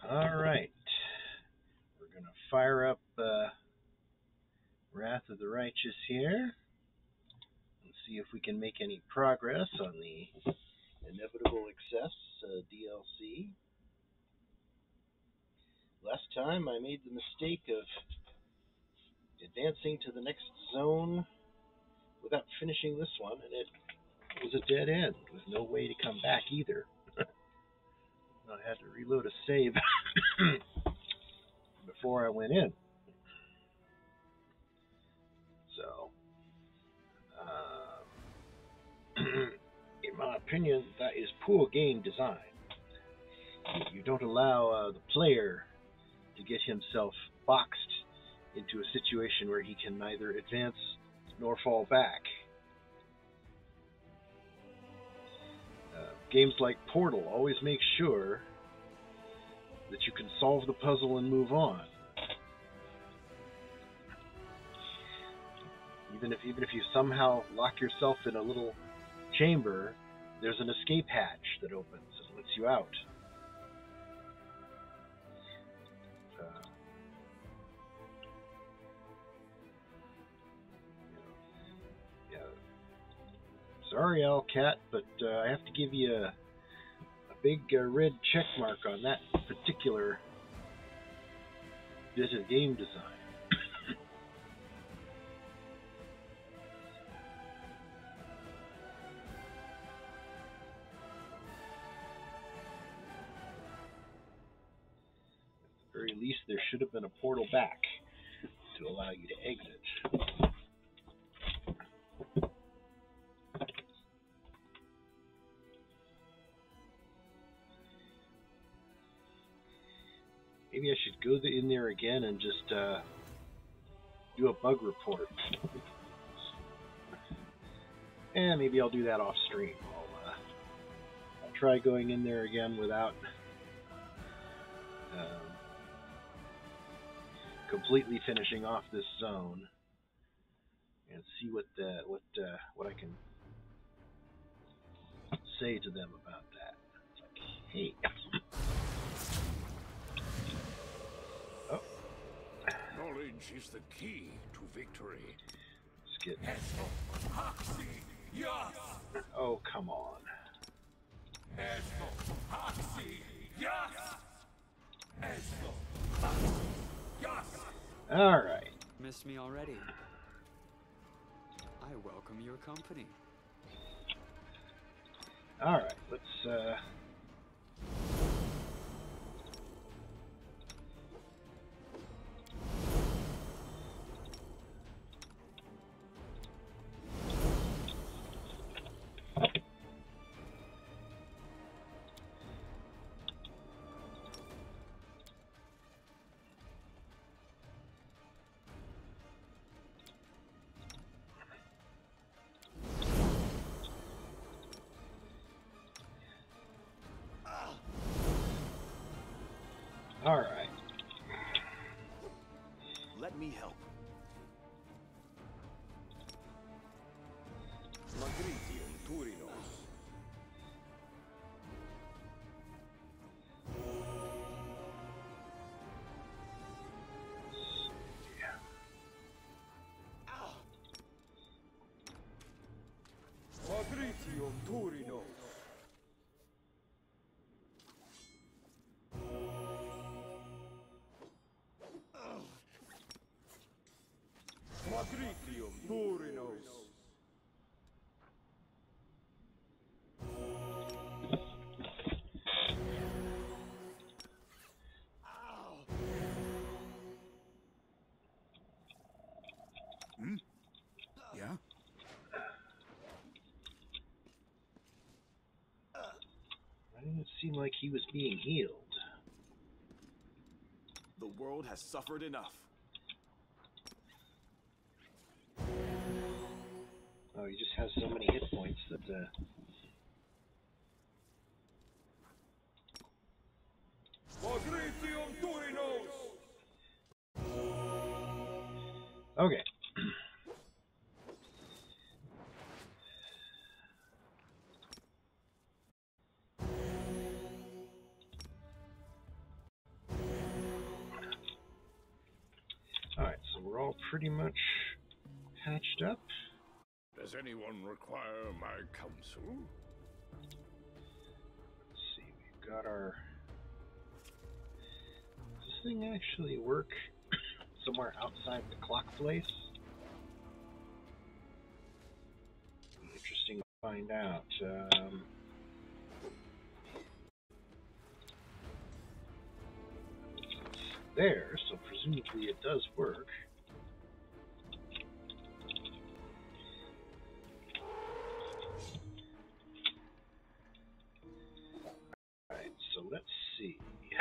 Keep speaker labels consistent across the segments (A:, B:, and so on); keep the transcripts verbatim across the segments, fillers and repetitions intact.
A: All right. We're going to fire up uh, Wrath of the Righteous here and see if we can make any progress on the Inevitable Excess uh, D L C. Last time I made the mistake of advancing to the next zone without finishing this one, and it was a dead end with no way to come back either. I had to reload a save before I went in. So, um, in my opinion, that is poor game design. You don't allow uh, the player to get himself boxed into a situation where he can neither advance nor fall back. Uh, games like Portal always make sure that you can solve the puzzle and move on. Even if even if you somehow lock yourself in a little chamber, there's an escape hatch that opens and lets you out. Uh, you know, yeah. Sorry, Alcat, but uh, I have to give you a, a big uh, red check mark on that particular bit of game design. At the very least, there should have been a portal back to allow you to exit. Maybe I should go in there again and just uh, do a bug report. And maybe I'll do that off stream. I'll, uh, I'll try going in there again without um, completely finishing off this zone, and see what the, what uh, what I can say to them about that. It's like, hey. Oh.
B: Knowledge is the key to victory.
A: Let's get. Oh, come on. All right.
C: Miss me already? I welcome your company.
A: All right. Let's. Uh... All right.
D: Let me help. Magritium Turinos. Magritium Turinos. Magritium Turinos.
B: Hmm? Yeah?
A: It didn't seem like he was being healed.
D: The world has suffered enough.
A: Oh, he just has so many hit points that. Uh...
D: Magritium Turinos.
A: Okay. pretty much patched up.
B: Does anyone require my counsel?
A: Let's see, we've got our... Does this thing actually work somewhere outside the clock place? Interesting to find out. Um, there, so presumably it does work. Alright, so let's see.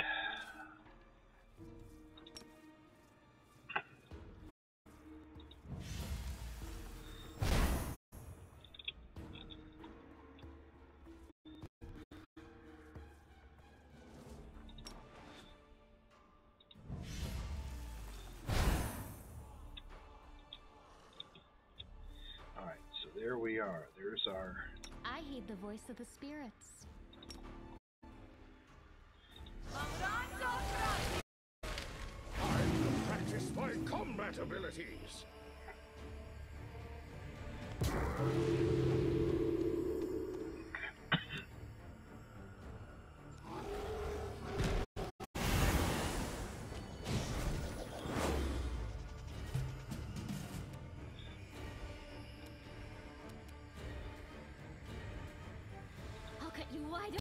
A: There we are. There's our...
E: I heed the voice of the spirits.
B: I will practice my combat abilities.
E: You wide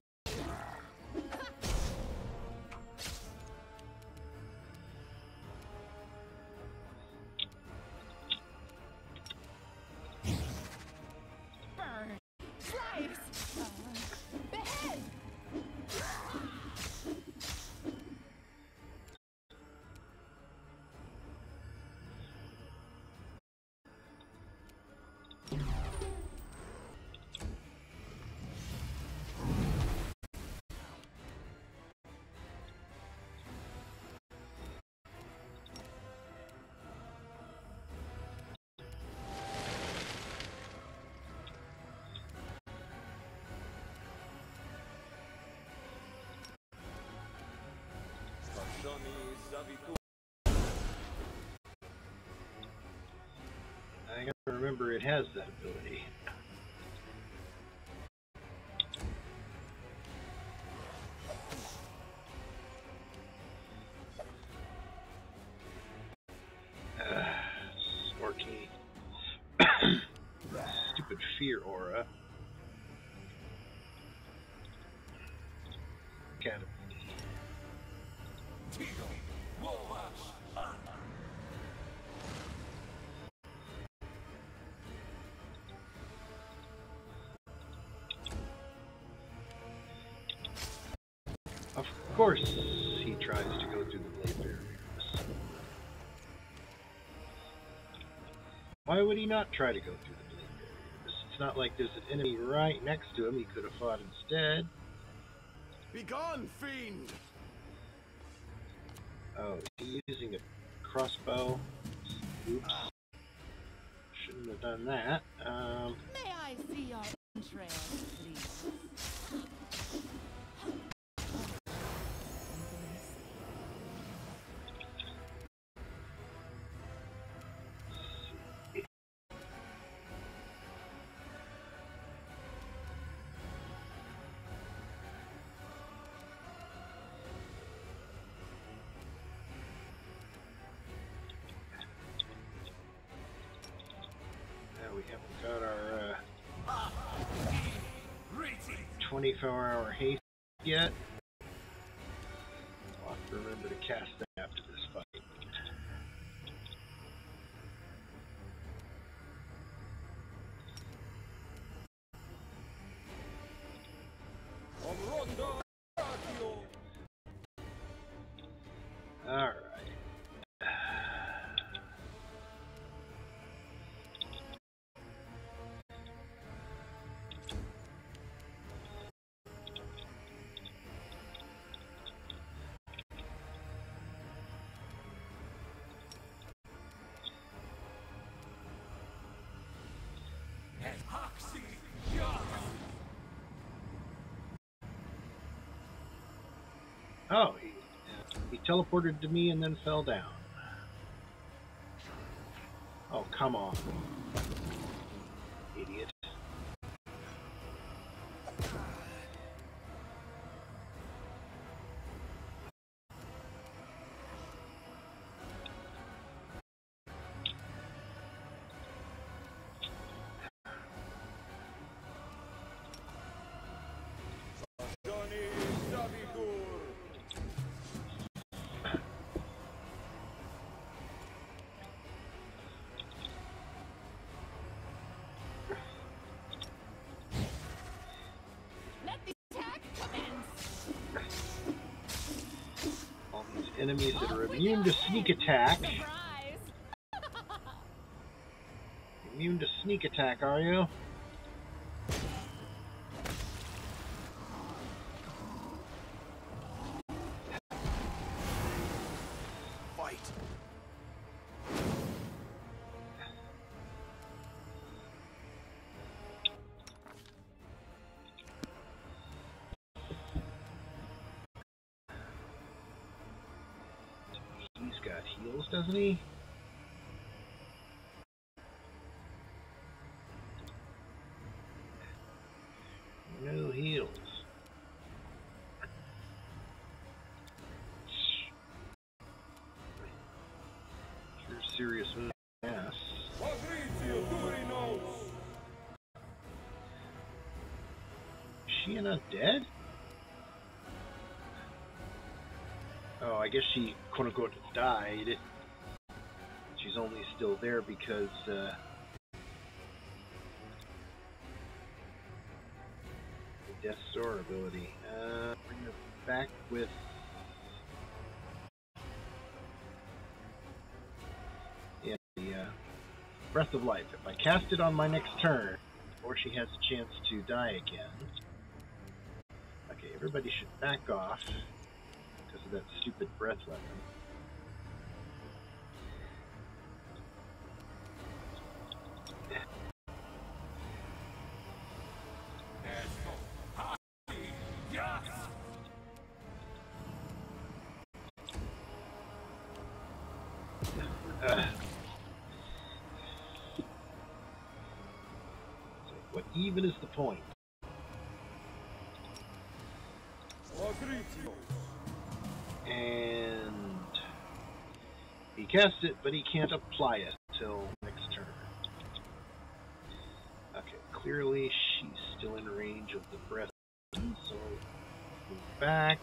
E: burn, slice, uh, behead.
A: I gotta remember it has that ability. Uh, Snorky. Stupid fear aura. Academy. Of course he tries to go through the blade barriers. Why would he not try to go through the blade barriers? It's not like there's an enemy right next to him he could have fought instead.
D: Begone, fiend!
A: Oh, is he using a crossbow? Oops. Shouldn't have done that. Um,
E: May I see your entrails, please?
A: we haven't got our uh, twenty-four hour haste yet. I'll have to remember to cast that after this fight. Alright. Oh, he, he teleported to me and then fell down. Oh, come on. Idiot.
D: Johnny Savigur.
E: Let the attack commence.
A: All these enemies that are immune to sneak attack.
E: Surprise!
A: Immune to sneak attack, are you?
D: Fight.
A: He's got heals, doesn't he? No heals. You're serious ass.
D: Patrizio Durinos.
A: Is she not dead? Oh, I guess she quote unquote died. She's only still there because uh, the Death Soar ability. Uh, bring her back with. Yeah, the uh, Breath of Life. If I cast it on my next turn, or she has a chance to die again. Okay, everybody should back off because of that stupid breath weapon. Uh, so what even is the point?
D: Patrizio.
A: And he casts it, but he can't apply it till next turn. Okay, clearly she's still in range of the breath, so move back.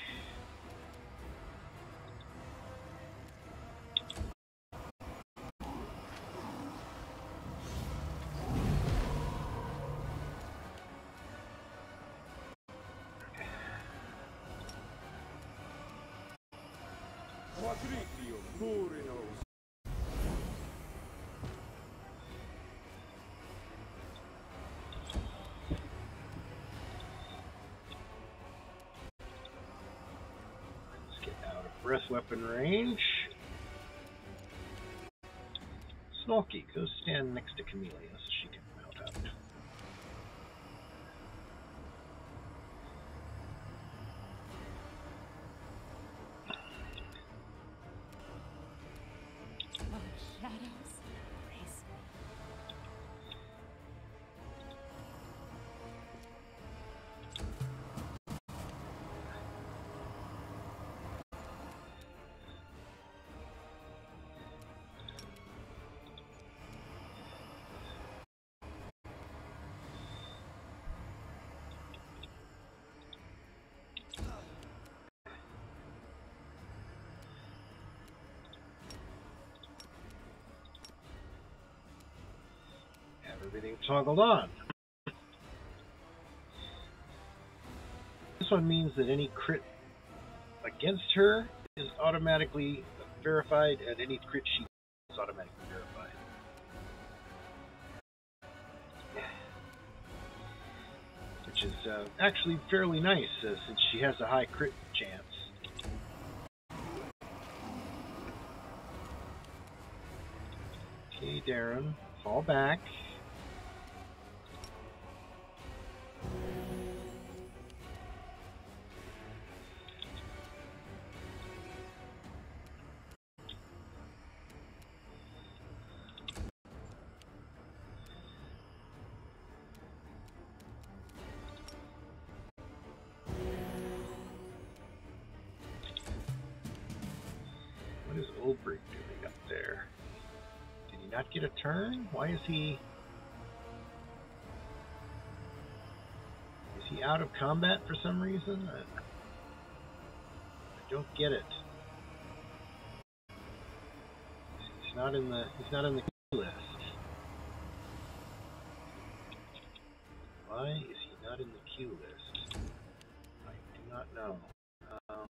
D: Patrizio Durinos.
A: Let's get out of breath weapon range. Snulky, go stand next to Camellia so she can mount up.
E: Oh, shadows. Praise me. Have everything toggled on. This one means that any crit against her is automatically verified, and any crit she is automatically verified. Which is uh, actually fairly nice, uh, since she has a high crit chance. Okay, Darren, fall back.
A: What is Ulbrich doing up there? Did he not get a turn? Why is he... Is he out of combat for some reason? I, I don't get it. He's not in the he's not in the queue list. Why is he not in the queue list? I do not know. Um,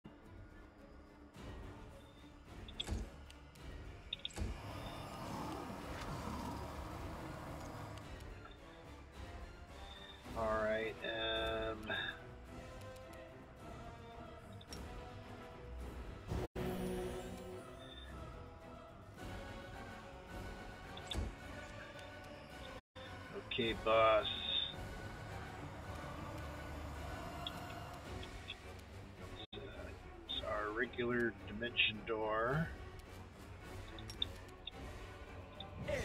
A: all right. Um, okay, boss. Regular dimension door. At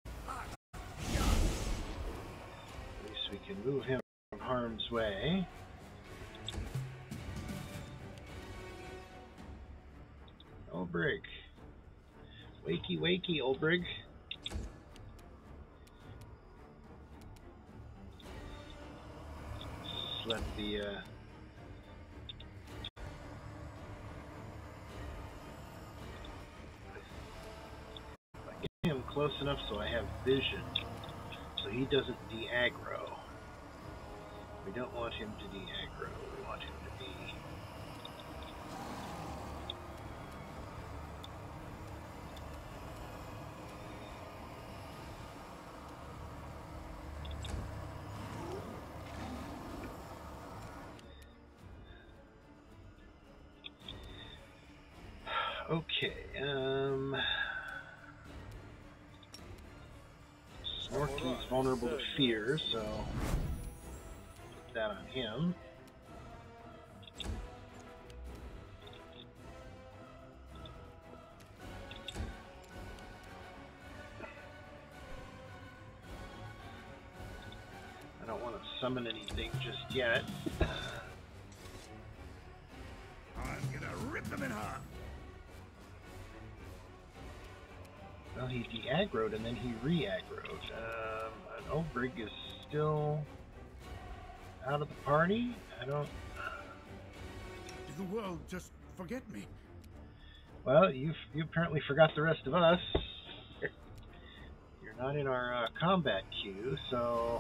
A: least we can move him from harm's way. Ulbrich. Wakey, wakey, Ulbrich. Just let the uh, him close enough so I have vision, so he doesn't de-aggro. We don't want him to de-aggro. We want him to be... Okay, um... Snorky's vulnerable to fear, so put that on him. I don't want to summon anything just yet.
B: I'm gonna rip them in half.
A: Well, he de-aggroed and then he re-aggroed. Um, and Ulbrich is still out of the party? I don't...
B: Did the world just forget me?
A: Well, you you apparently forgot the rest of us. You're not in our uh, combat queue, so...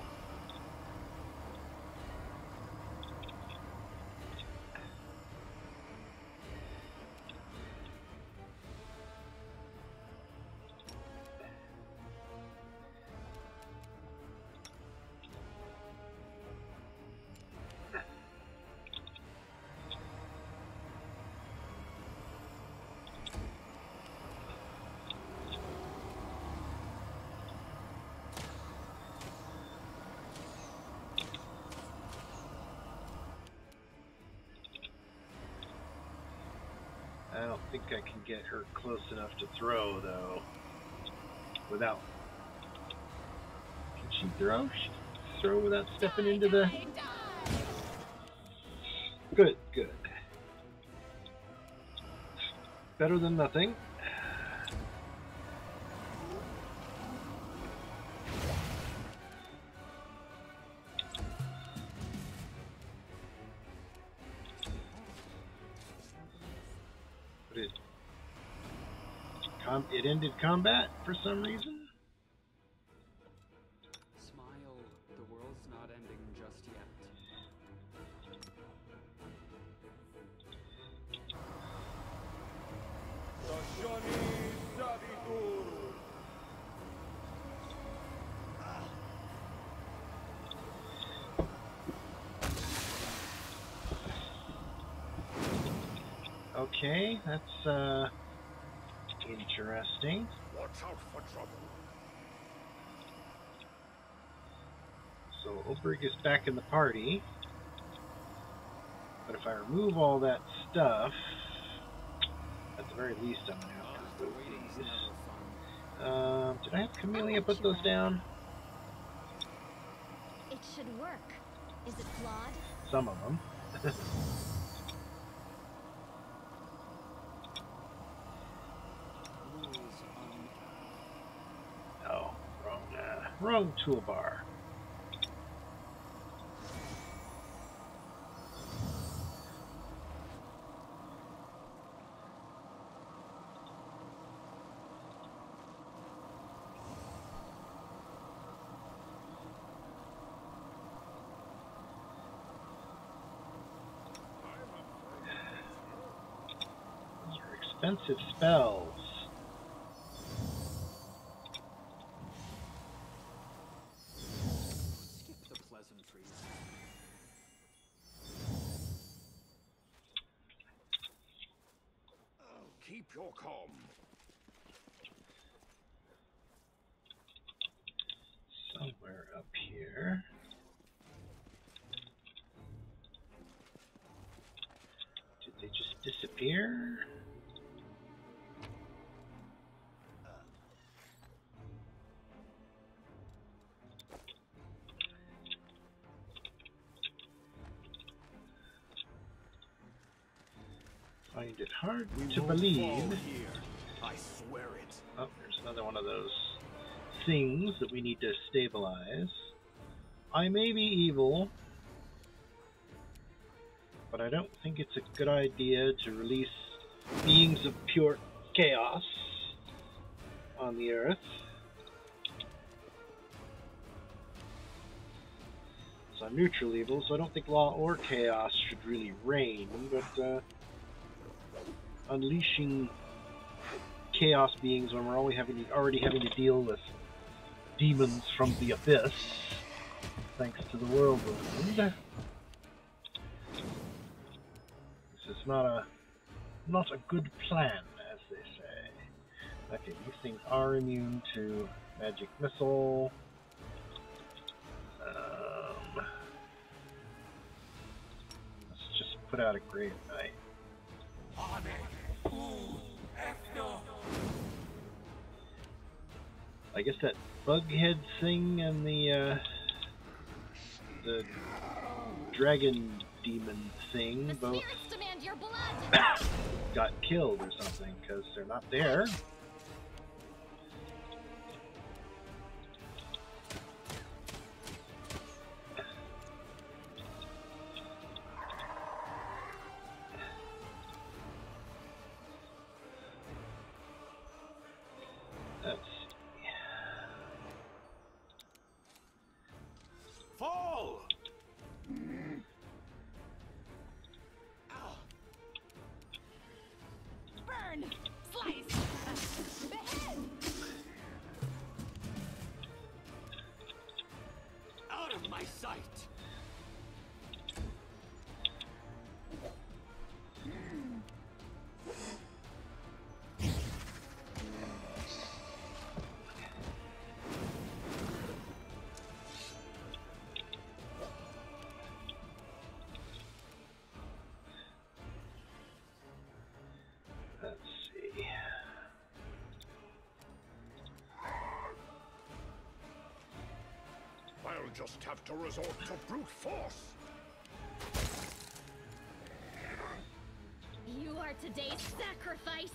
A: I don't think I can get her close enough to throw, though. Without... Can she throw? She can throw without stepping into the... Good, good. Better than nothing. It, com it ended combat for some reason.
C: Smile, the world's not ending just yet.
D: Johnny Savigur.
A: Okay, that's uh interesting.
B: Watch out for trouble.
A: So Ulbrich is back in the party. But if I remove all that stuff, at the very least I'm gonna have to
C: The
A: move
C: waiting's
A: these.
C: never fun.
A: Um, did I have Camellia put those down?
F: It should work. Is it flawed?
A: Some of them. Wrong toolbar. Those are expensive spells.
C: Skip the pleasantries.
B: Keep your calm.
A: Somewhere up here. Did they just disappear? Find it hard to
B: Won't
A: believe.
B: fall here. I swear it.
A: Oh, there's another one of those things that we need to stabilize. I may be evil, but I don't think it's a good idea to release beings of pure chaos on the earth. So I'm neutral evil, so I don't think law or chaos should really reign, but uh, unleashing chaos beings when we're already having to, already having to deal with demons from the abyss, thanks to the whirlwind. This is not a not a good plan, as they say. Okay, these things are immune to magic missile. Um, let's just put out a Grave Knight. I guess that bug head thing and the uh, the dragon demon thing
F: The
A: both
F: spirits demand your blood.
A: got killed or something because they're not there. Let's see.
B: Fall!
F: Burn! Slice! Behead!
B: Out of my sight!
A: Let's see.
B: I'll just have to resort to brute force.
F: You are today's sacrifice!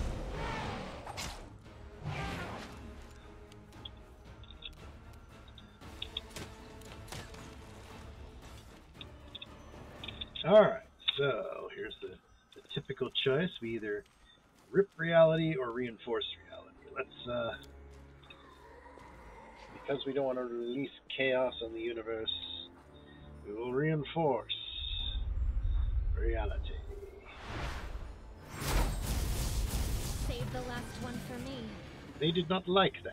A: Alright, so here's the, the typical choice. We either rip reality or reinforce reality. Let's, uh, because we don't want to release chaos on the universe, we will reinforce reality.
F: Save the last one for me.
A: They did not like that.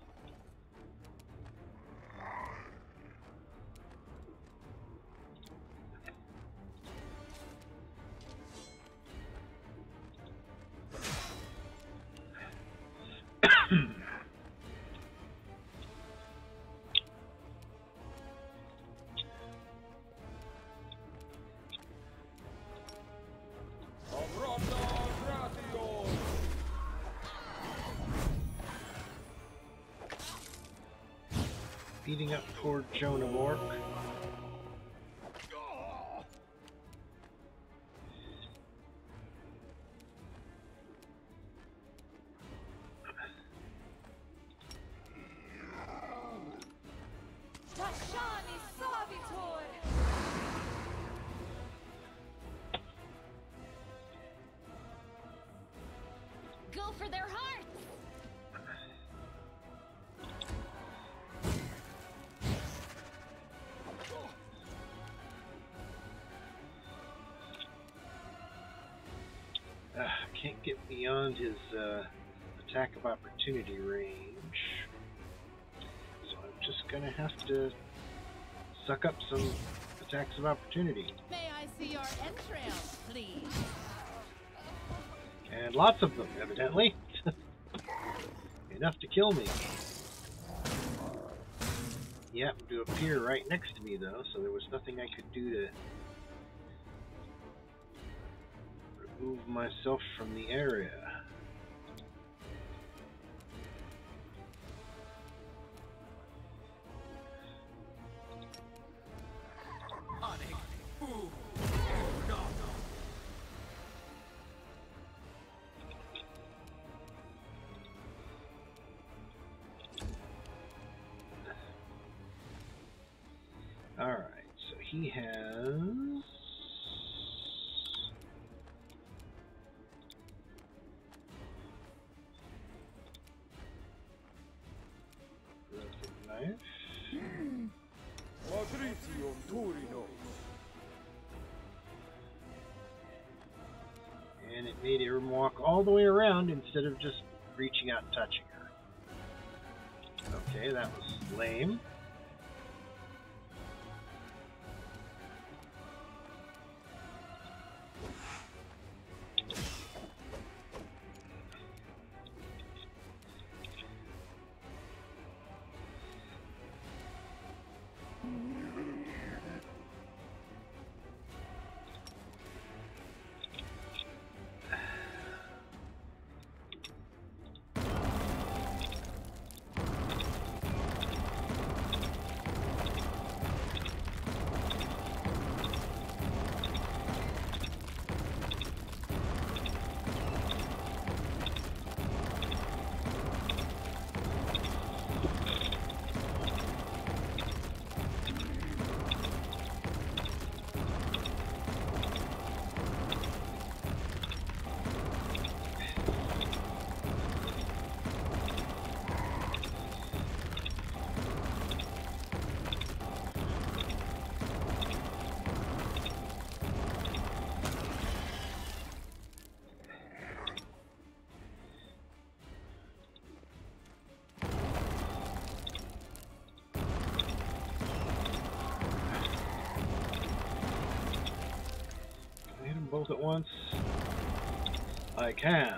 D: Avrata Gratio!
A: Beating up poor Joan of Arc.
F: for their hearts.
A: Uh, can't get beyond his uh, attack of opportunity range, so I'm just gonna have to suck up some attacks of opportunity.
G: May I see your entrails, please?
A: And lots of them, evidently. Enough to kill me. He happened to appear right next to me, though, so there was nothing I could do to remove myself from the area. Alright, so he has... Breath of Life.
D: Patricium Turino.
A: And it made him walk all the way around instead of just reaching out and touching her. Okay, that was lame. Both at once? I can.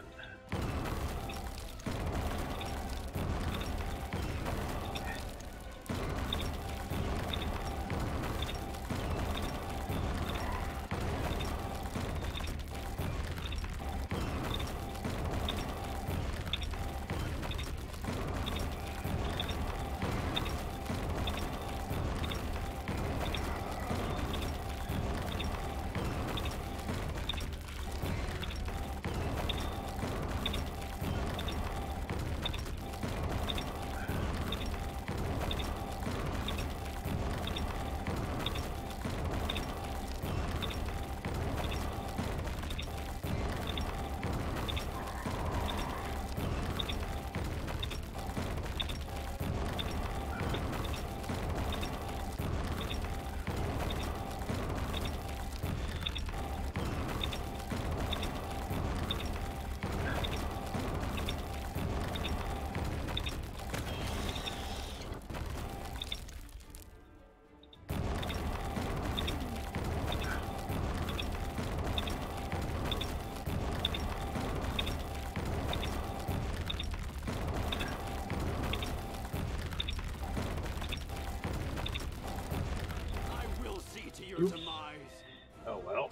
B: Your demise.
A: Oh well.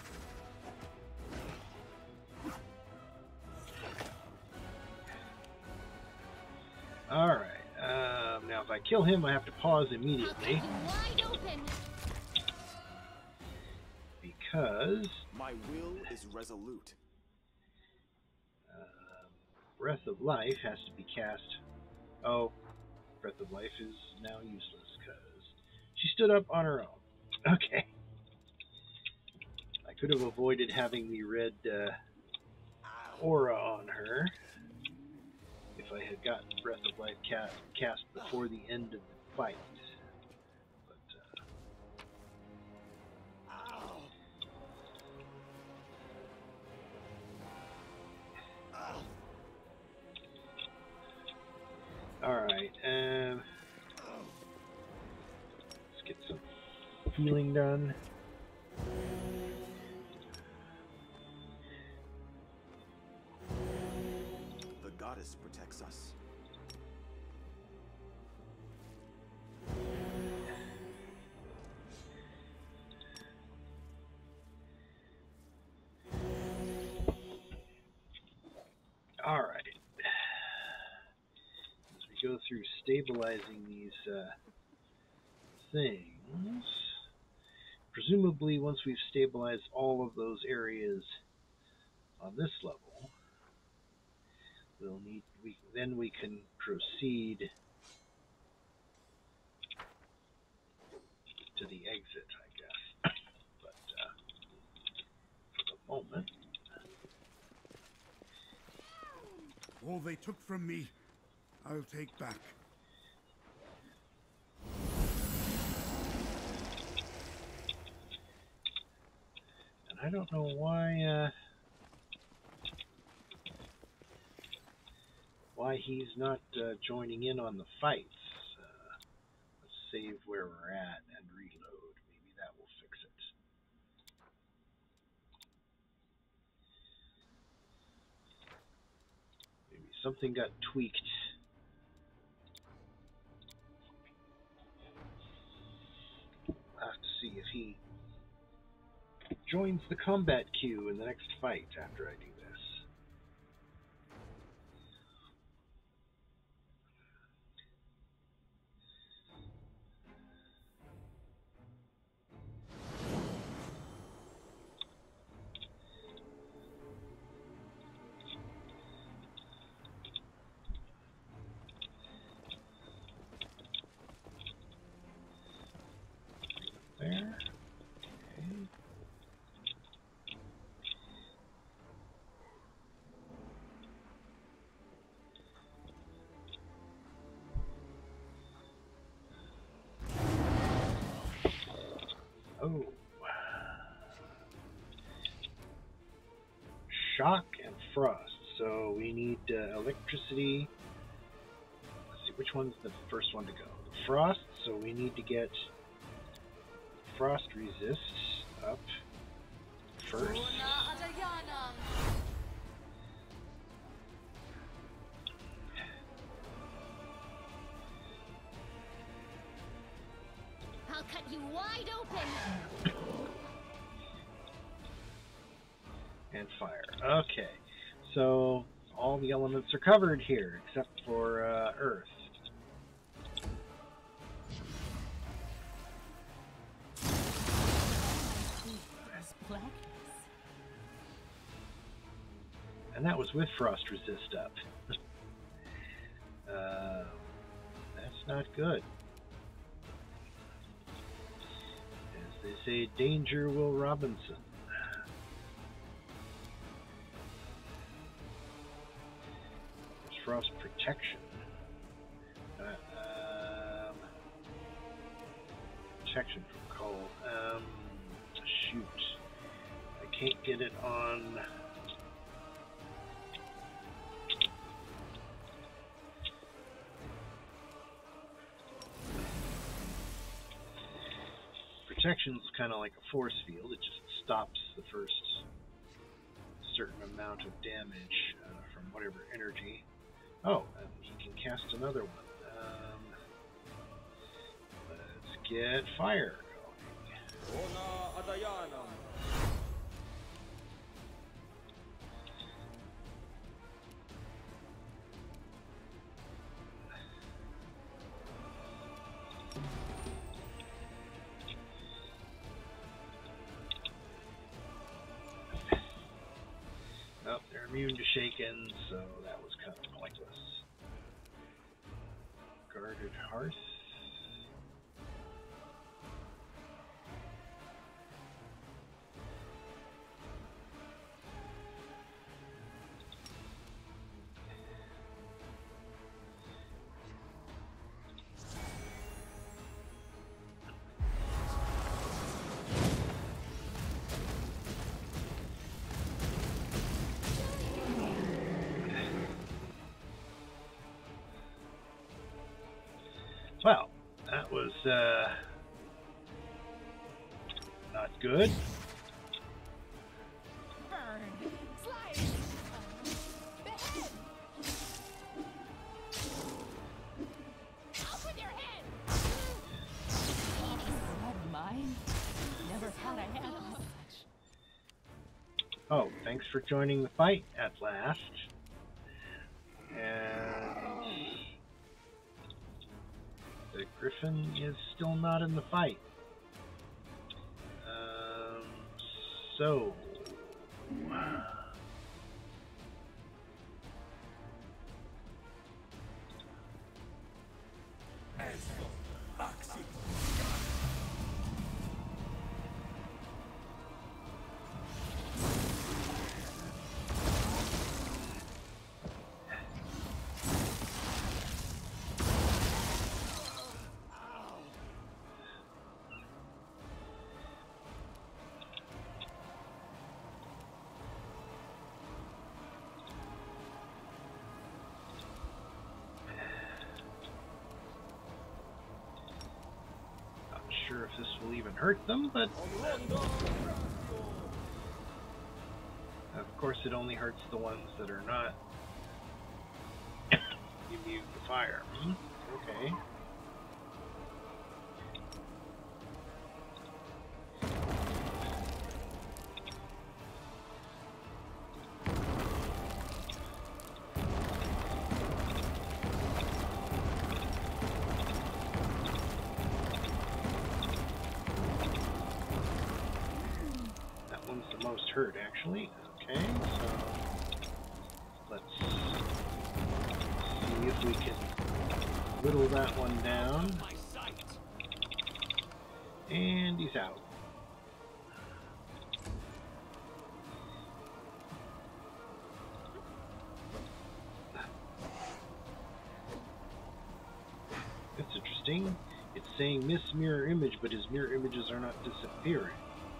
A: Alright, um, now if I kill him I have to pause immediately.
F: Wide open.
A: Because
H: my will is resolute.
A: Um, Breath of Life has to be cast. Oh, Breath of Life is now useless because she stood up on her own. Okay. I could have avoided having the red uh, aura on her. if I had gotten Breath of Life cast, cast before the end of the fight. But, uh... Alright, um... let's get some healing done.
H: The goddess protects us.
A: Alright. As we go through stabilizing these uh, things, presumably once we've stabilized all of those areas on this level, we'll need we then we can proceed to the exit, I guess. But uh, for the moment,
B: All they took from me, I'll take back.
A: and I don't know why uh, why he's not uh, joining in on the fights. Uh, let's save where we're at and reload. Maybe that will fix it. Maybe something got tweaked. I'll have to see if he joins the combat queue in the next fight after I do this. There. Okay. Oh. Shock and frost. So we need uh, electricity. Let's see, which one's the first one to go? The frost, so we need to get frost resist up first.
F: I'll cut you wide open.
A: And fire. Okay, so all the elements are covered here except for uh, earth. And that was with frost resist up. uh, that's not good. As they say, danger Will Robinson. There's frost protection. Uh, um, protection from cold. Um, shoot. I can't get it on... Protection's kind of like a force field. It just stops the first certain amount of damage uh, from whatever energy. Oh, and he can cast another one. Um, let's get fire going. Oh, they're immune to shaken, so that was kind of pointless. Guarded Hearth. Well, that was uh, not good.
G: Burn. Slice. Behead. Off with your head. Not mine. Never thought I had all such.
A: Oh, thanks for joining the fight at last. And the Griffin is still not in the fight. Um, so... Sure if this will even hurt them, but of course it only hurts the ones that are not immune to fire. Hmm? Okay. Most hurt, actually. Okay, so let's see if we can whittle that one down. And he's out. That's interesting. It's saying miss mirror image, but his mirror images are not disappearing.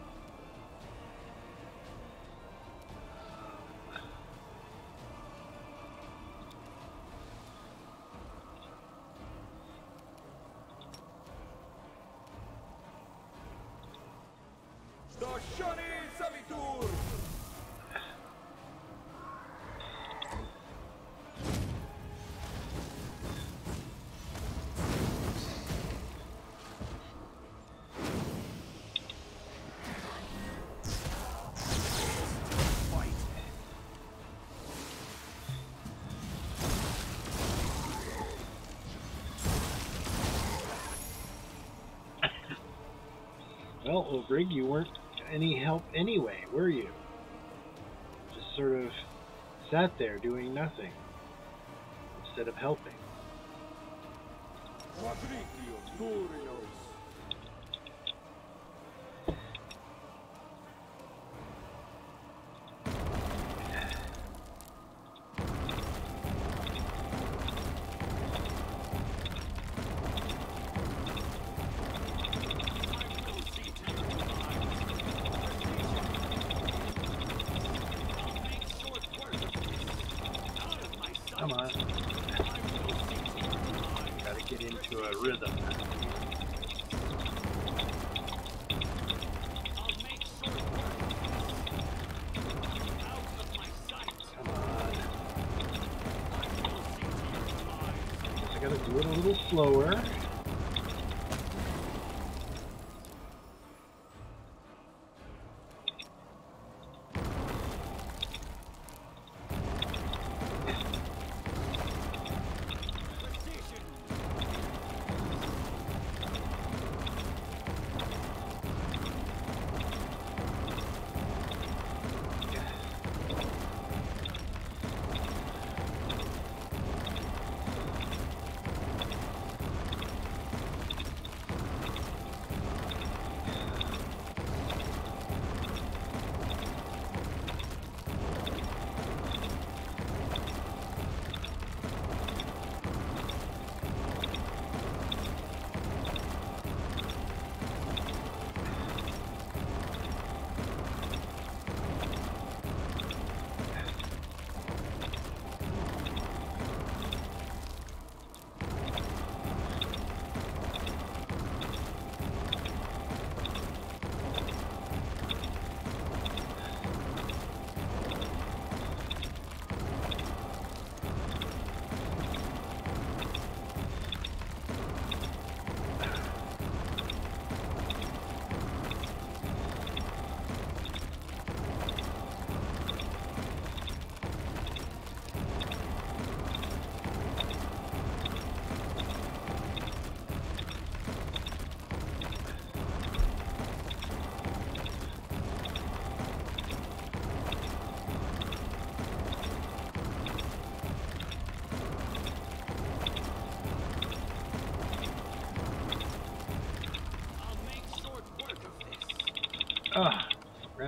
A: Well, Ogrig, you weren't any help anyway, were you? Just sort of sat there doing nothing instead of helping. Come on. Gotta get into a rhythm. Come on. Guess I gotta do it a little slower.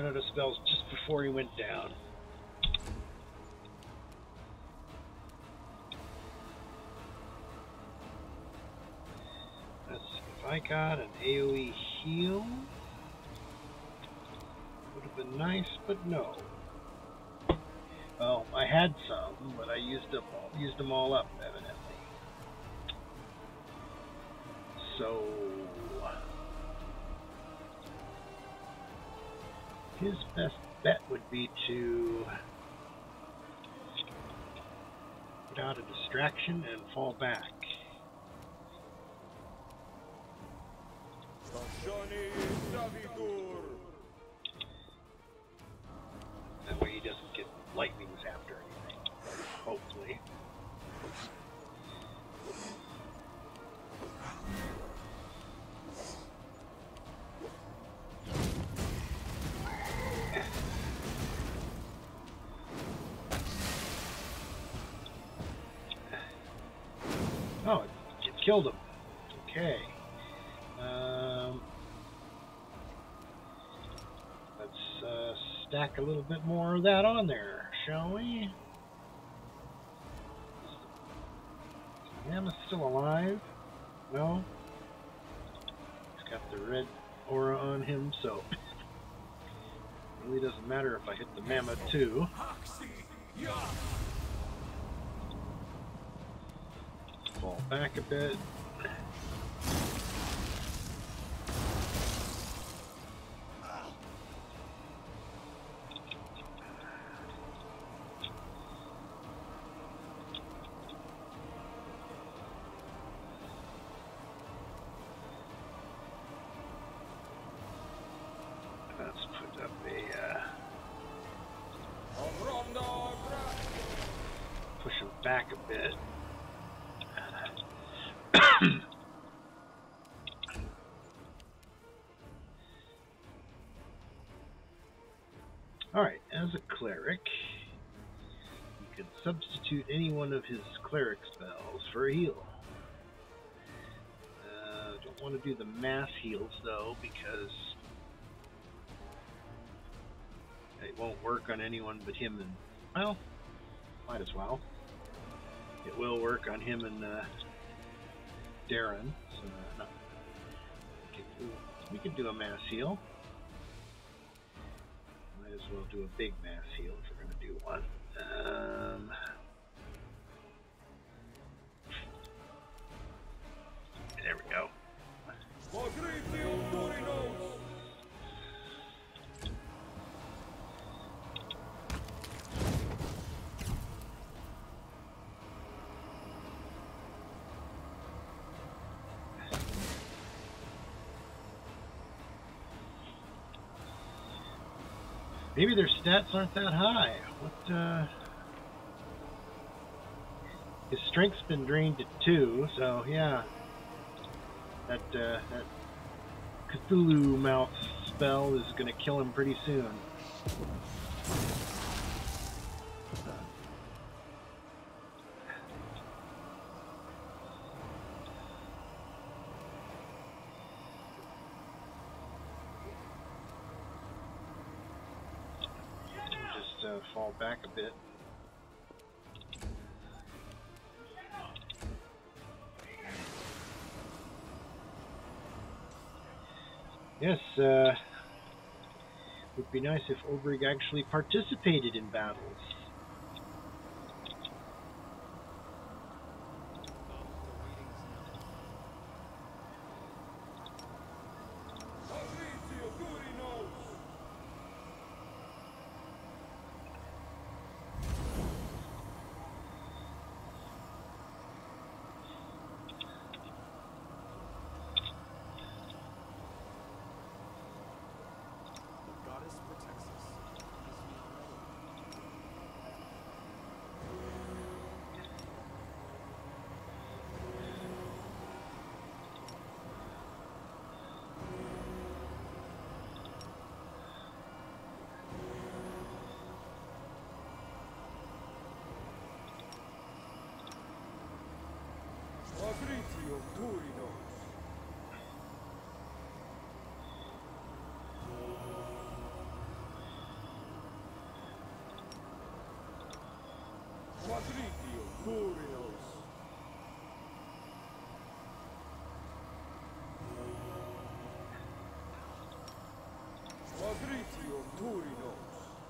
A: Ran out of spells just before he went down. Let's see, if I got an AoE heal, would have been nice, but no. Well, I had some, but I used up all, used them all up, evidently. So his best bet would be to put out a distraction and fall back. That way he doesn't get lightnings after anything, hopefully. Oh, it, it killed him. Okay. Um, let's uh, stack a little bit more of that on there, shall we? Mammoth's still alive? No? He's got the red aura on him, so it really doesn't matter if I hit the mammoth too. Fall back a bit. Let's put up a uh, push him back a bit. Alright, as a cleric, you can substitute any one of his cleric spells for a heal. Uh, don't want to do the mass heals though, because it won't work on anyone but him and, well, might as well. It will work on him and uh, Darren, so uh, no. we, can do, we can do a mass heal. Might as well do a big mass heal if we're going to do one. Um, there we go. Maybe their stats aren't that high. What, uh... His strength's been drained to two, so yeah. That, uh, that Cthulhu mouth spell is gonna kill him pretty soon. Uh, fall back a bit. Yes, uh, would be nice if Obrig actually participated in battles.
D: Turinos. Quadritio Turinos.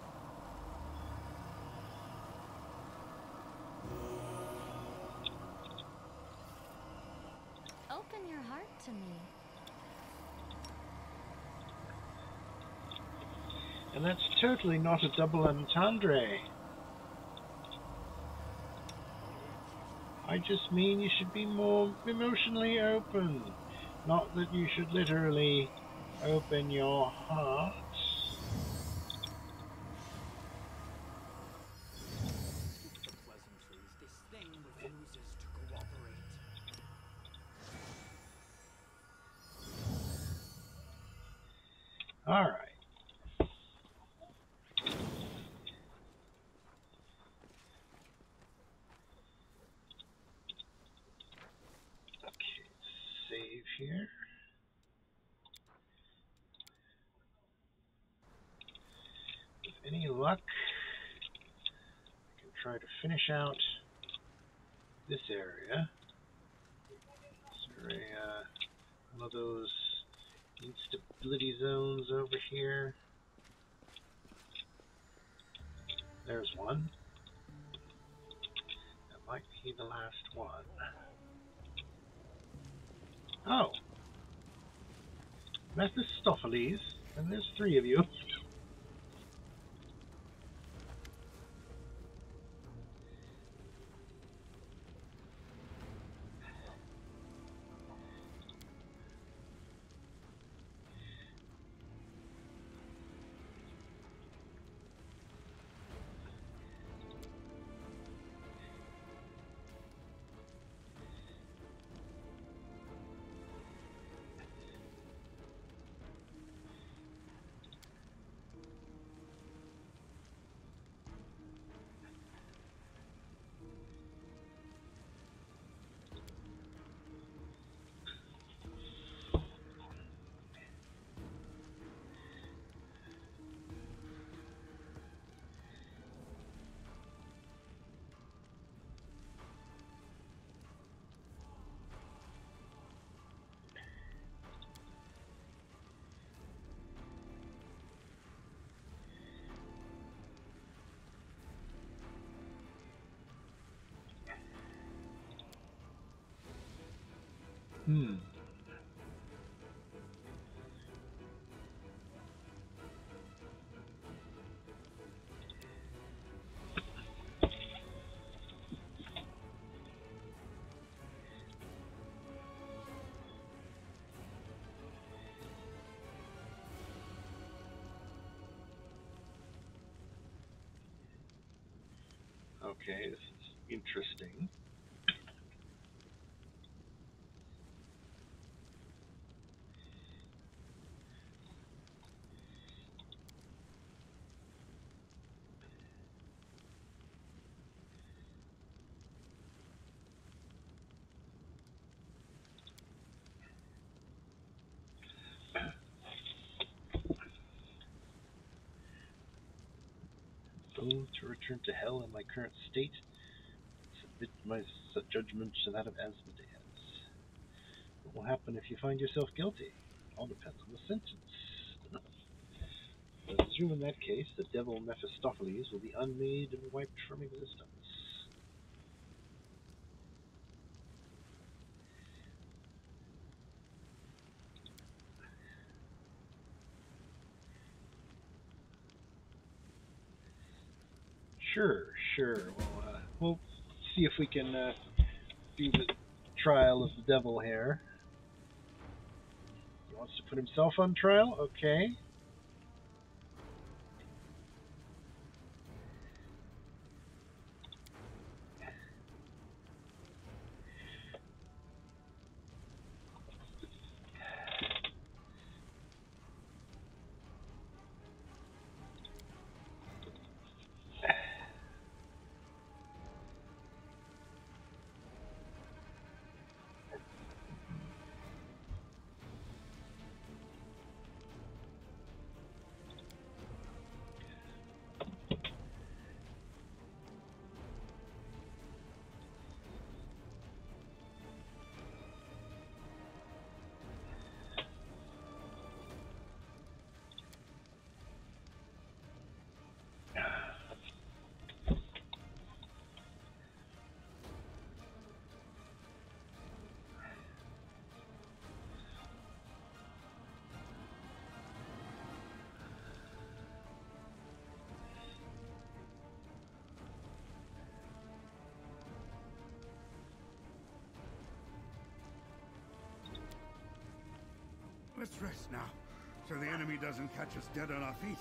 F: Open your heart to me.
A: And that's totally not a double entendre. I just mean you should be more emotionally open. Not that you should literally open your heart.
C: The pleasantries. This thing refuses to cooperate.
A: All right. Okay, save here. With any luck, I can try to finish out this area. Is there a, uh, one of those instability zones over here? There's one. That might be the last one. Oh! Mephistopheles, and there's three of you. Hmm. Okay, this is interesting. Oh, to return to hell in my current state, submit my judgment to that of Asmodeus. What will happen if you find yourself guilty? All depends on the sentence. I presume in that case, the devil Mephistopheles will be unmade and wiped from existence. Sure, sure. We'll, uh, we'll see if we can uh, do the trial of the devil here. He wants to put himself on trial? Okay.
B: rest now, so the enemy doesn't catch us dead on our feet.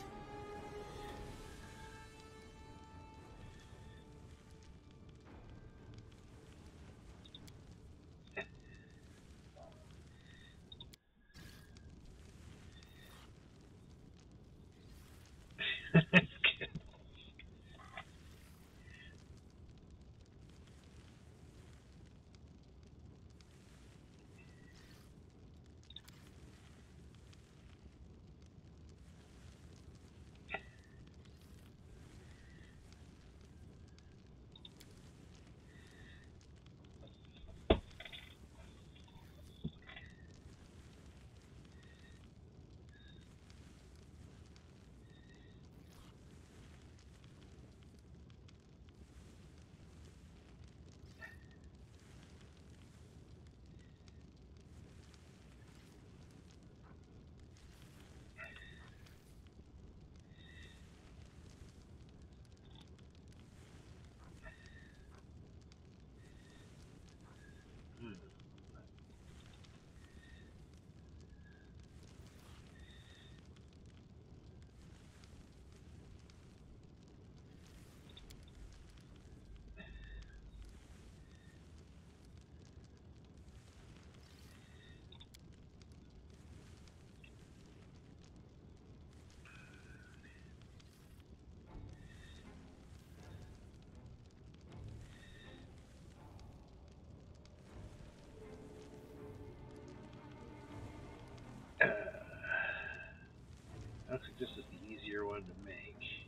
A: I think this is the easier one to make.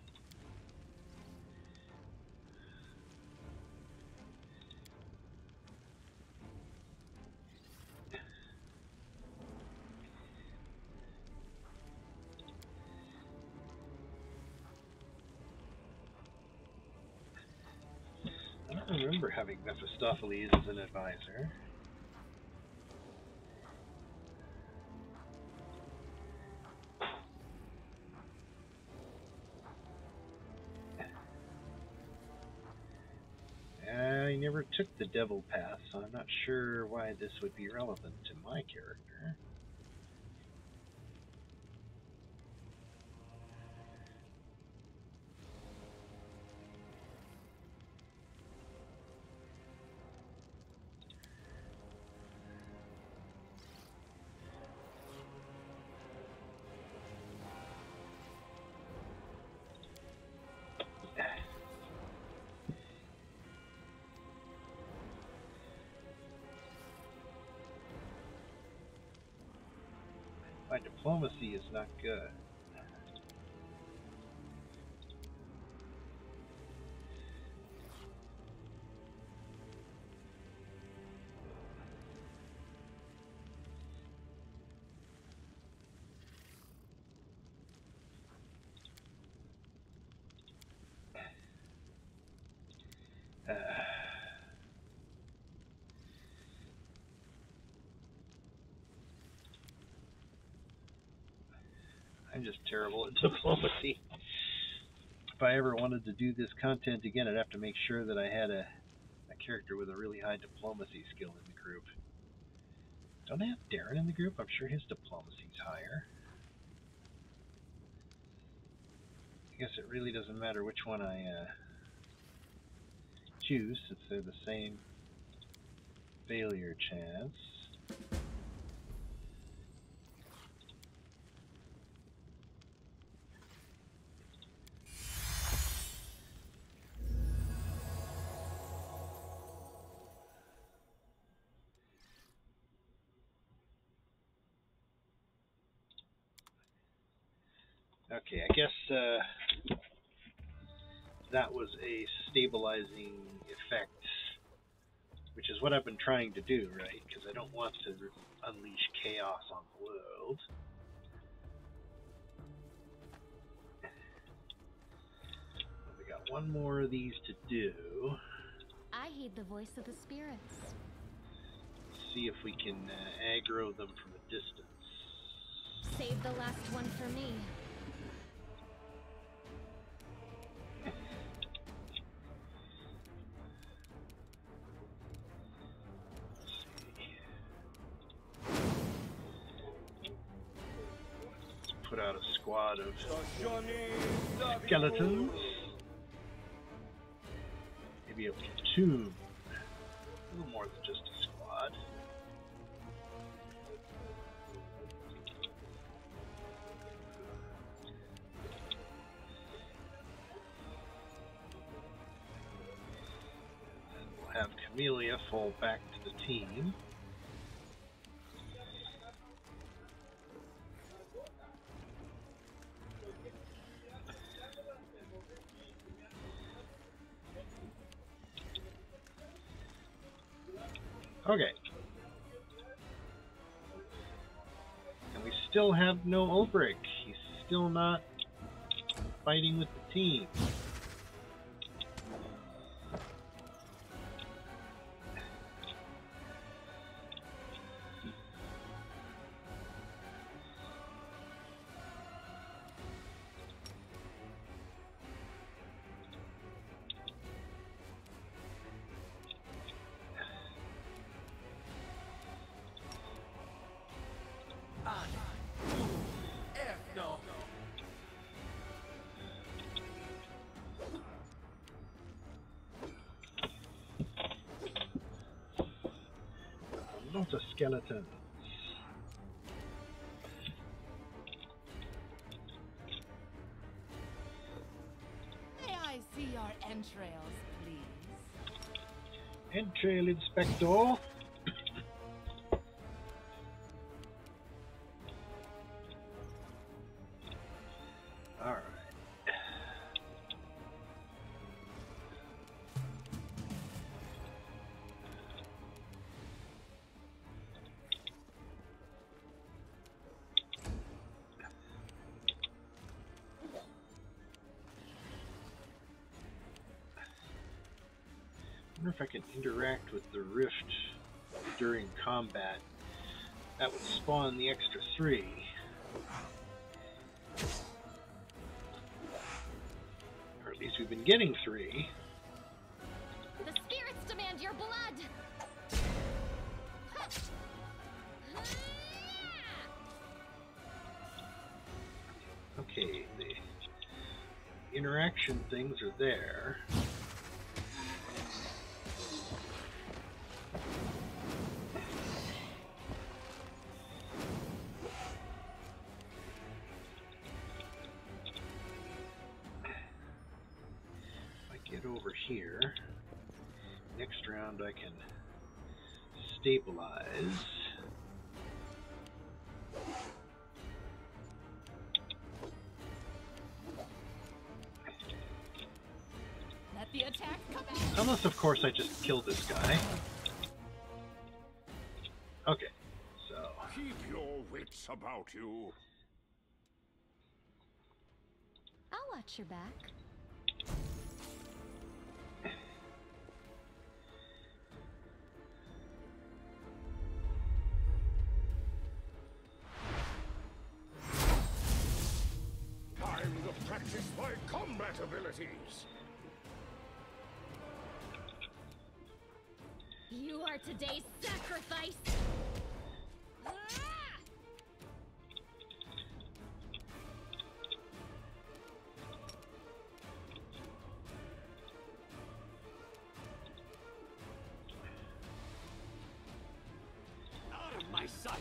A: I don't remember having Mephistopheles as an advisor. I never took the devil path, so I'm not sure why this would be relevant to my character. My diplomacy is not good. Uh, I'm just terrible at diplomacy. If I ever wanted to do this content again, I'd have to make sure that I had a, a character with a really high diplomacy skill in the group. Don't I have Darren in the group? I'm sure his diplomacy's higher. I guess it really doesn't matter which one I uh, choose, since they're the same failure chance. Okay, I guess uh, that was a stabilizing effect, which is what I've been trying to do, right? Because I don't want to unleash chaos on the world. We got one more of these to do.
F: I heed the voice of the spirits.
A: See if we can uh, aggro them from a distance.
F: Save the last one for me.
E: squad of skeletons. Maybe a platoon. A little more than just a squad. And we'll have Camellia fall back to the team. Okay. And we still have no Ulbrich. He's still not fighting with the team. Not a skeleton.
G: May I see your entrails, please?
E: Entrail Inspector. Alright. I wonder if I can interact with the rift during combat. That would spawn the extra three. Or at least we've been getting three.
F: The spirits demand your blood!
E: Okay, the interaction things are there. Over here. Next round I can stabilize.
G: Let the attack come out.
E: Unless of course I just kill this guy. Okay, so
B: Keep your wits about you.
F: I'll watch your back.
B: Time to practice my combat abilities.
F: You are today's sacrifice! Ah!
C: Out of my sight!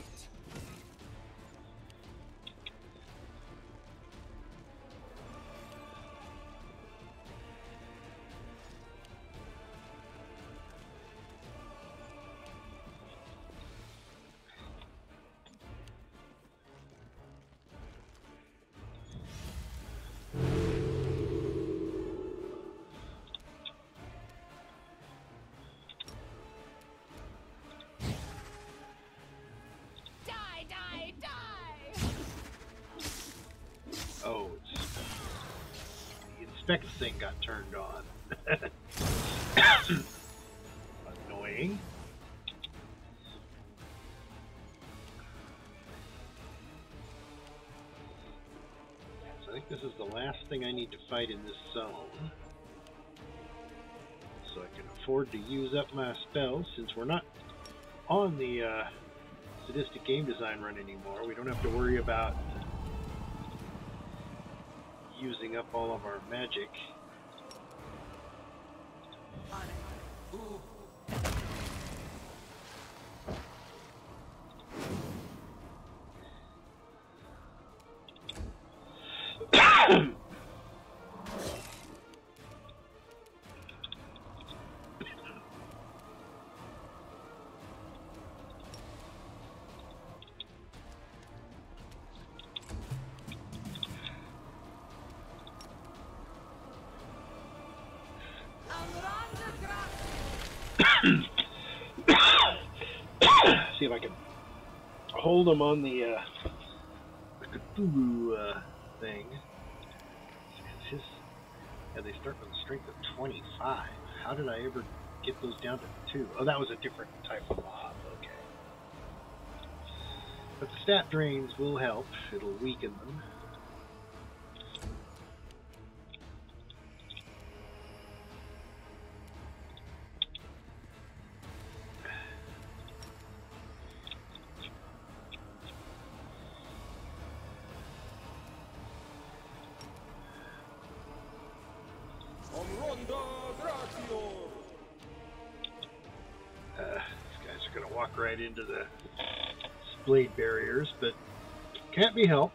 E: oh, it's, the inspect thing got turned on. Annoying. So I think this is the last thing I need to fight in this zone. So I can afford to use up my spells since we're not on the uh, sadistic game design run anymore. We don't have to worry about
A: using up all of our magic. See if I can hold them on the, uh, the Cthulhu uh, thing. It's his, yeah, they start with a strength of twenty-five. How did I ever get those down to two? Oh, that was a different type of mob. Okay. But the stat drains will help. It'll weaken them. Right into the blade barriers, but can't be helped.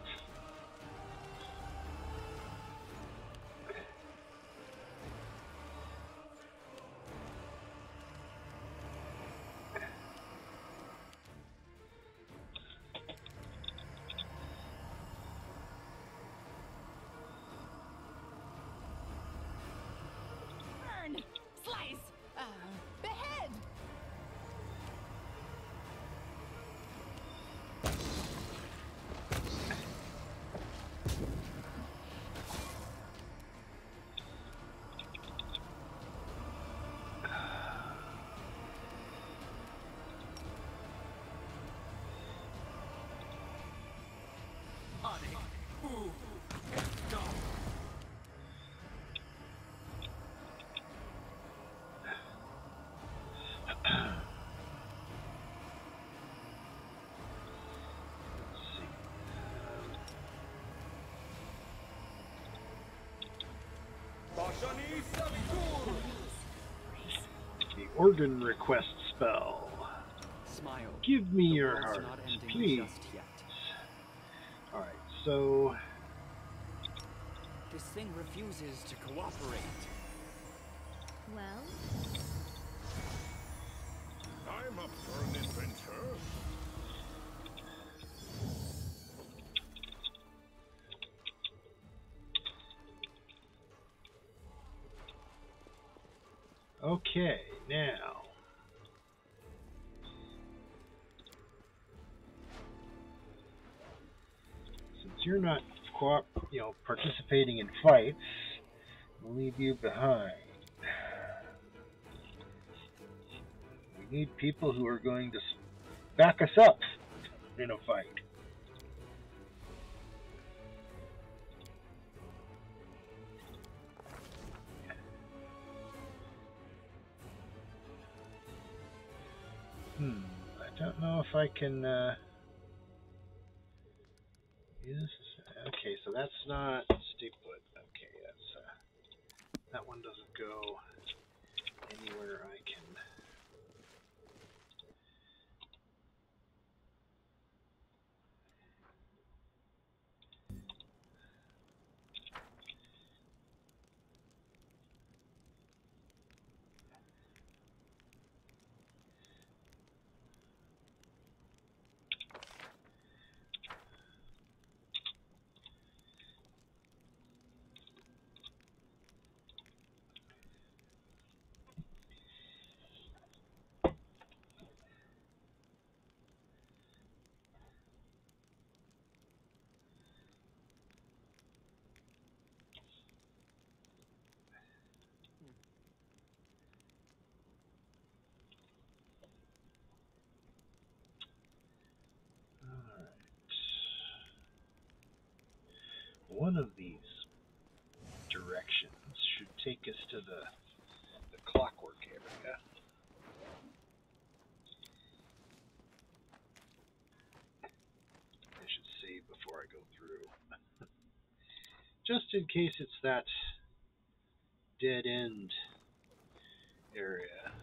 G: Burn! Slice! Uh, behead! The organ request spell.
C: Smile.
A: Give me
C: The
A: your
C: world's
A: heart,
C: not ending
A: please.
C: just yet.
A: Alright, so
C: This thing refuses to cooperate.
F: Well,
B: I'm up for an adventure.
A: okay, now since you're not co you know participating in fights, we'll leave you behind. We need people who are going to back us up in a fight. Hmm, I don't know if I can, uh, use, okay, so that's not, stay put, okay, that's, uh, that one doesn't go anywhere I can, one of these directions should take us to the, the clockwork area. I should save before I go through. just in case it's that dead end area.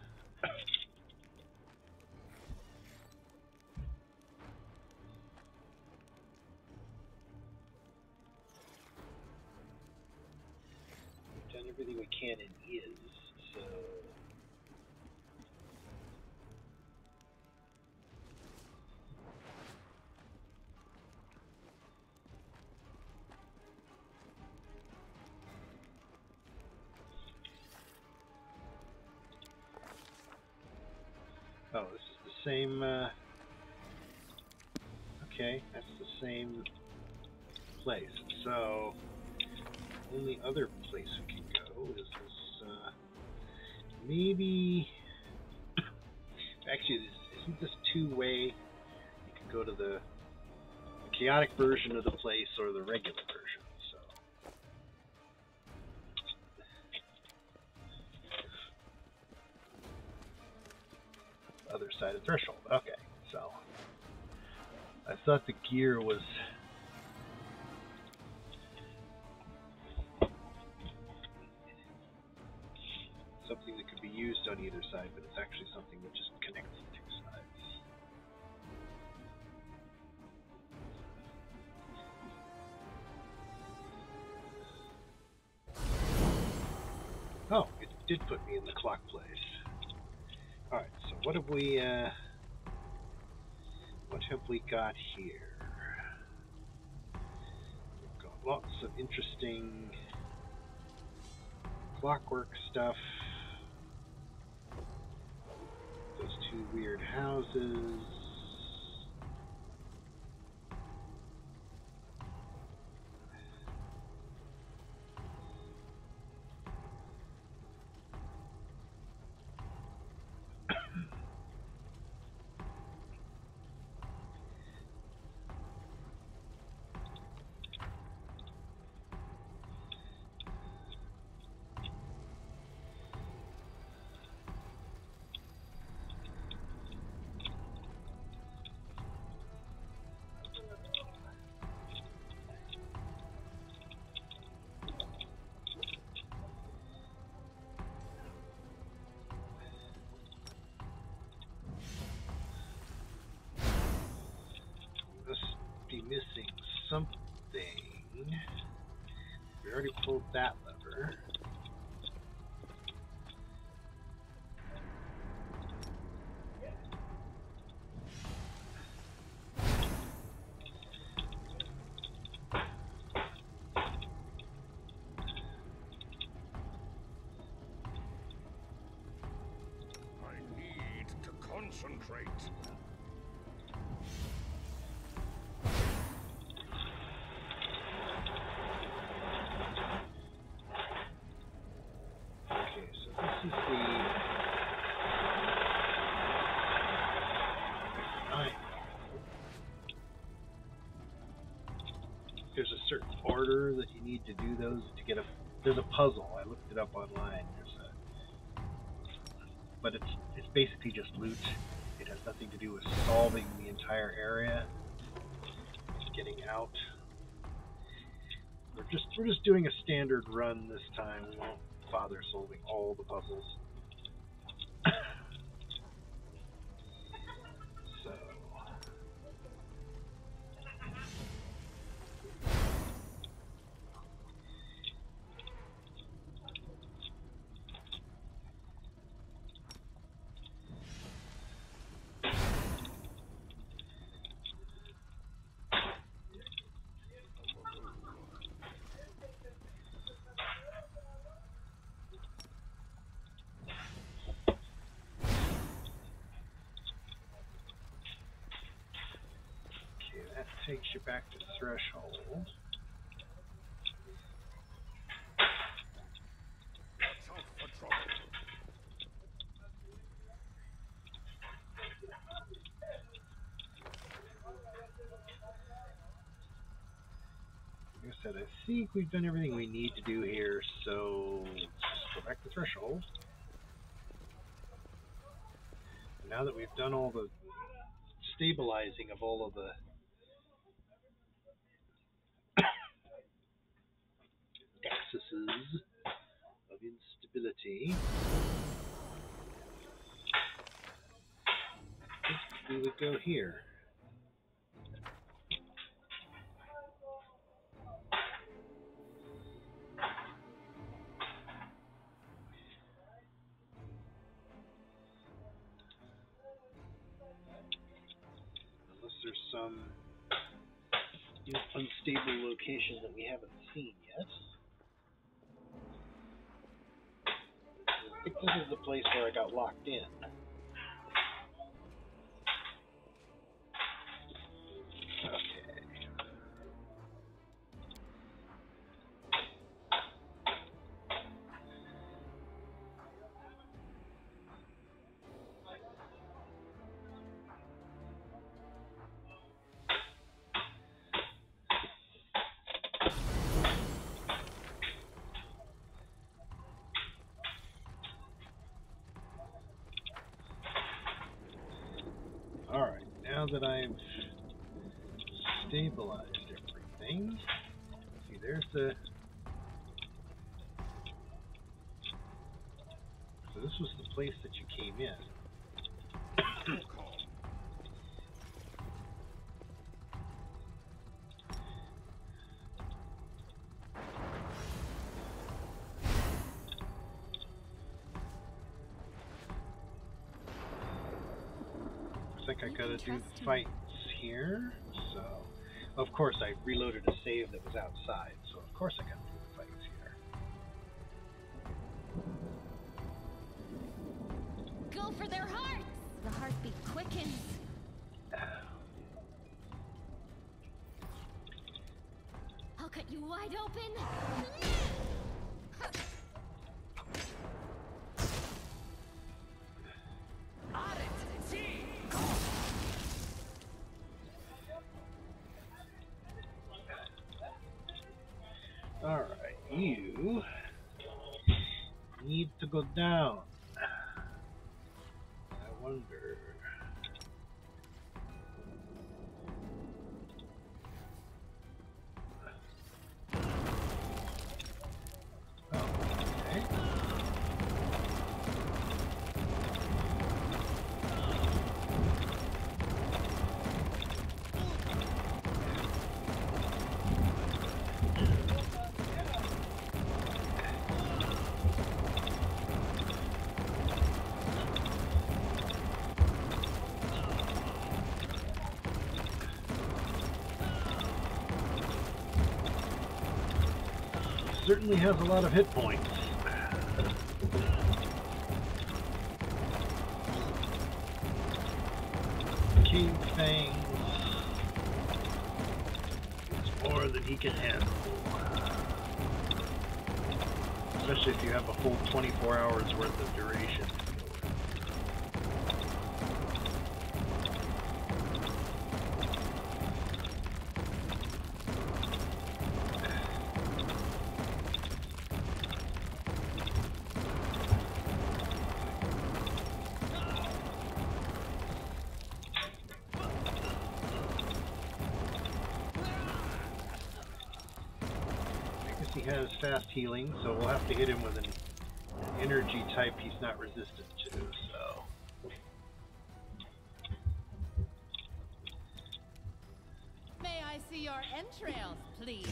A: We've done everything we can in is, so. Oh, this is the same, uh, okay, that's the same place. So, only other place we can go is this, uh, maybe, actually, this, isn't this two-way? You can go to the chaotic version of the place or the regular version, so. Other side of threshold. Okay, so I thought the gear was something that could be used on either side, but it's actually something that just connects the two sides. Oh, it did put me in the clock place. Alright, so what have we, uh, what have we got here? We've got lots of interesting clockwork stuff. Those two weird houses. Missing something. We already pulled that lever.
B: I need to concentrate.
A: This is the I, there's a certain order that you need to do those to get a. There's a puzzle. I looked it up online. There's a, but it's it's basically just loot. It has nothing to do with solving the entire area. It's getting out. We're just we're just doing a standard run this time. We won't bother solving all the puzzles. So takes you back to threshold.
B: Watch out for trouble.
A: Like I said, I think we've done everything we need to do here, so just go back to threshold. And now that we've done all the stabilizing of all of the processes of instability, we would go here. Unless there's some you know, unstable location that we haven't seen yet. I think this is the place where I got locked in. Okay. Alright, now that I've stabilized everything, see there's the... So this was the place that you came in. I think I gotta do the fights here, so of course I reloaded a save that was outside, so of course I gotta do the fights here.
F: Go for their hearts! The heartbeat quickens. I'll cut you wide open.
A: Alright, you need to go down. I wonder. Oh, okay. Certainly has a lot of hit points. Cave Fangs. It's more than he can handle. Especially if you have a full twenty-four hours worth of duration. He has fast healing, so we'll have to hit him with an energy type he's not resistant to, so...
G: May I see your entrails, please?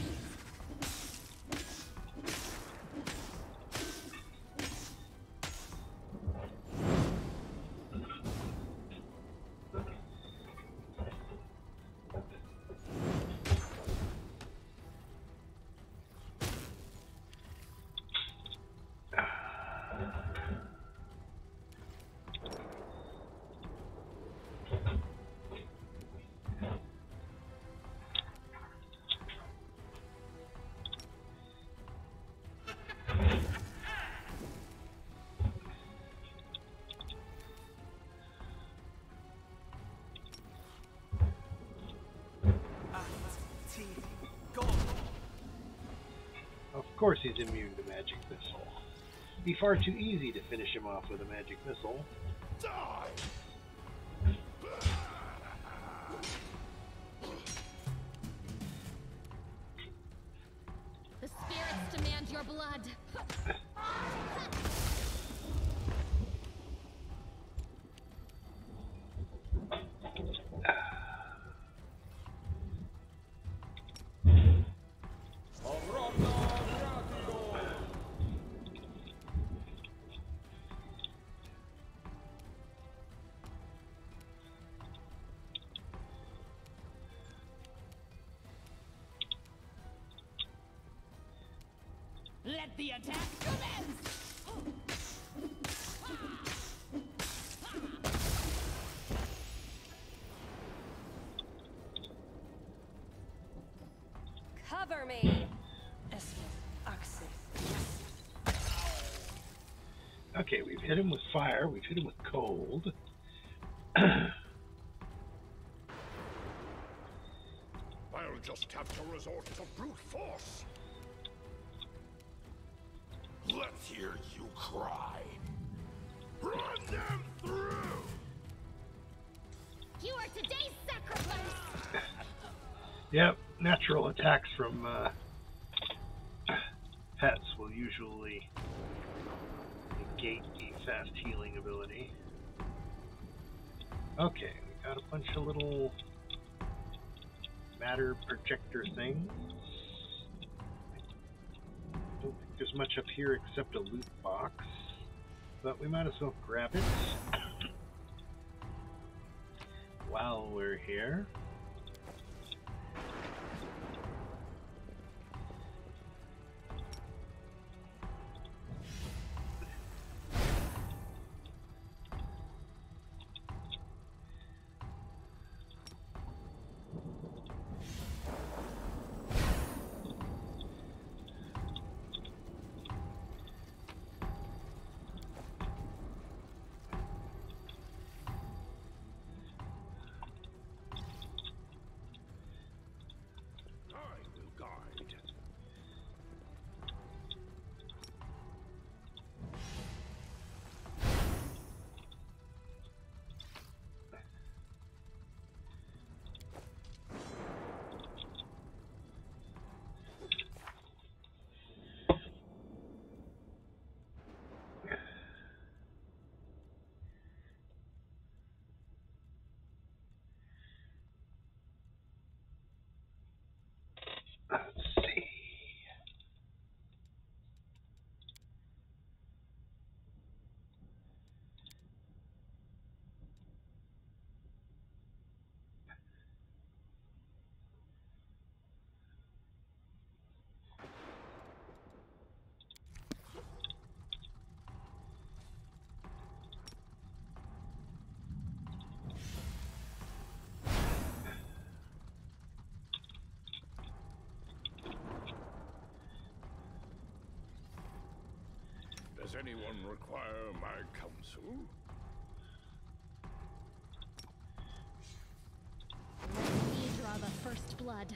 A: Of course he's immune to magic missile. It'd be far too easy to finish him off with a magic missile.
B: Die!
F: The spirits demand your blood. blood.
G: Let the attack commence!
I: Cover me!
A: Okay, we've hit him with fire, we've hit him with cold.
B: I'll just have to resort to brute force. Let's hear you cry. Run them through!
F: You are today's sacrifice!
A: Yep, natural attacks from uh, pets will usually negate the fast healing ability. Okay, we got a bunch of little matter projector things. Don't think there's much up here except a loot box, but we might as well grab it while we're here. Let's see.
B: Does anyone require my counsel?
F: We draw the first blood.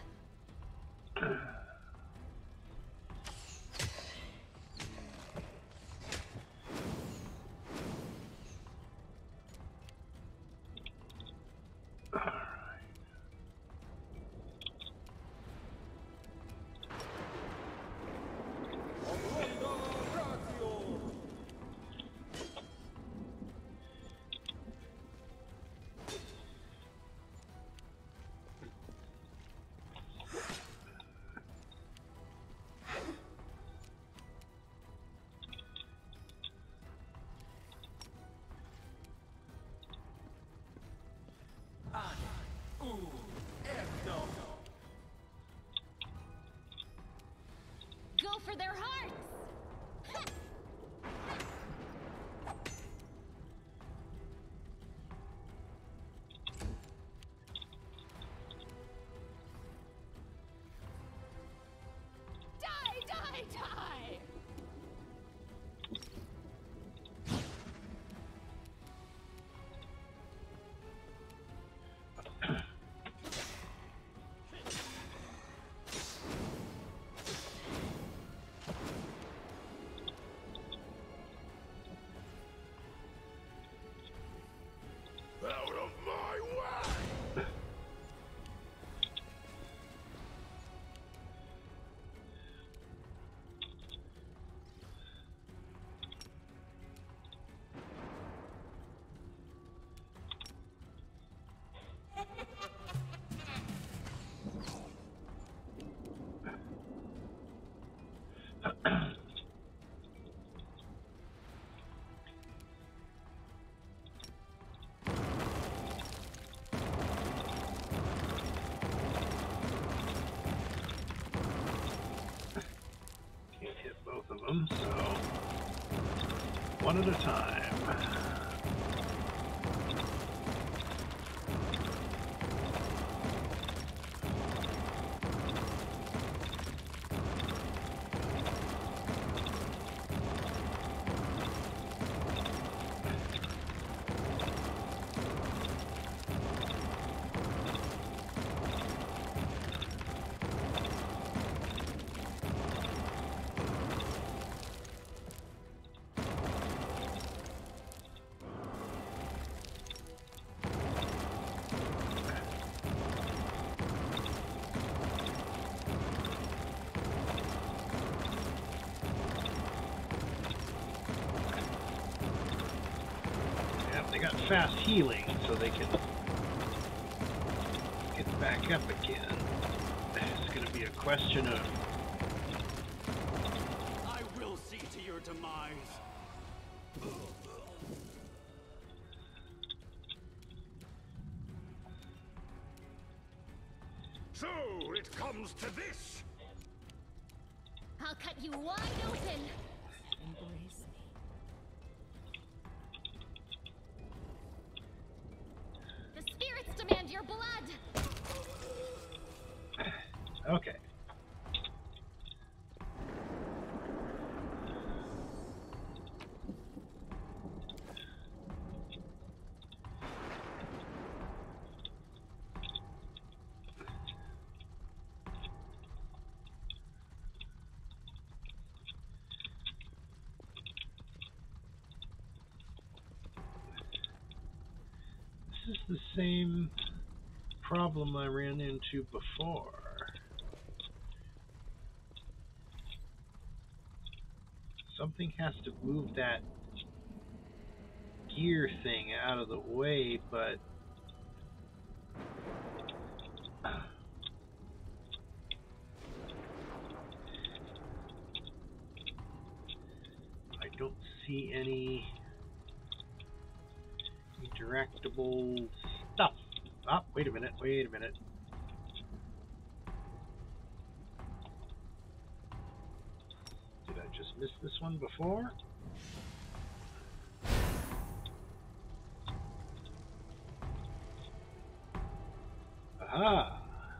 A: one at a time. They got fast healing, so they can get back up again. It's going to be a question of...
C: I will see to your demise.
B: So it comes to this.
F: I'll cut you wide open.
G: Embrace me.
F: The spirits demand your blood.
A: Okay. This is the same problem I ran into before. Something has to move that gear thing out of the way, but I don't see any interactable stuff. Ah, wait a minute, wait a minute. Did I just miss this one before? Aha!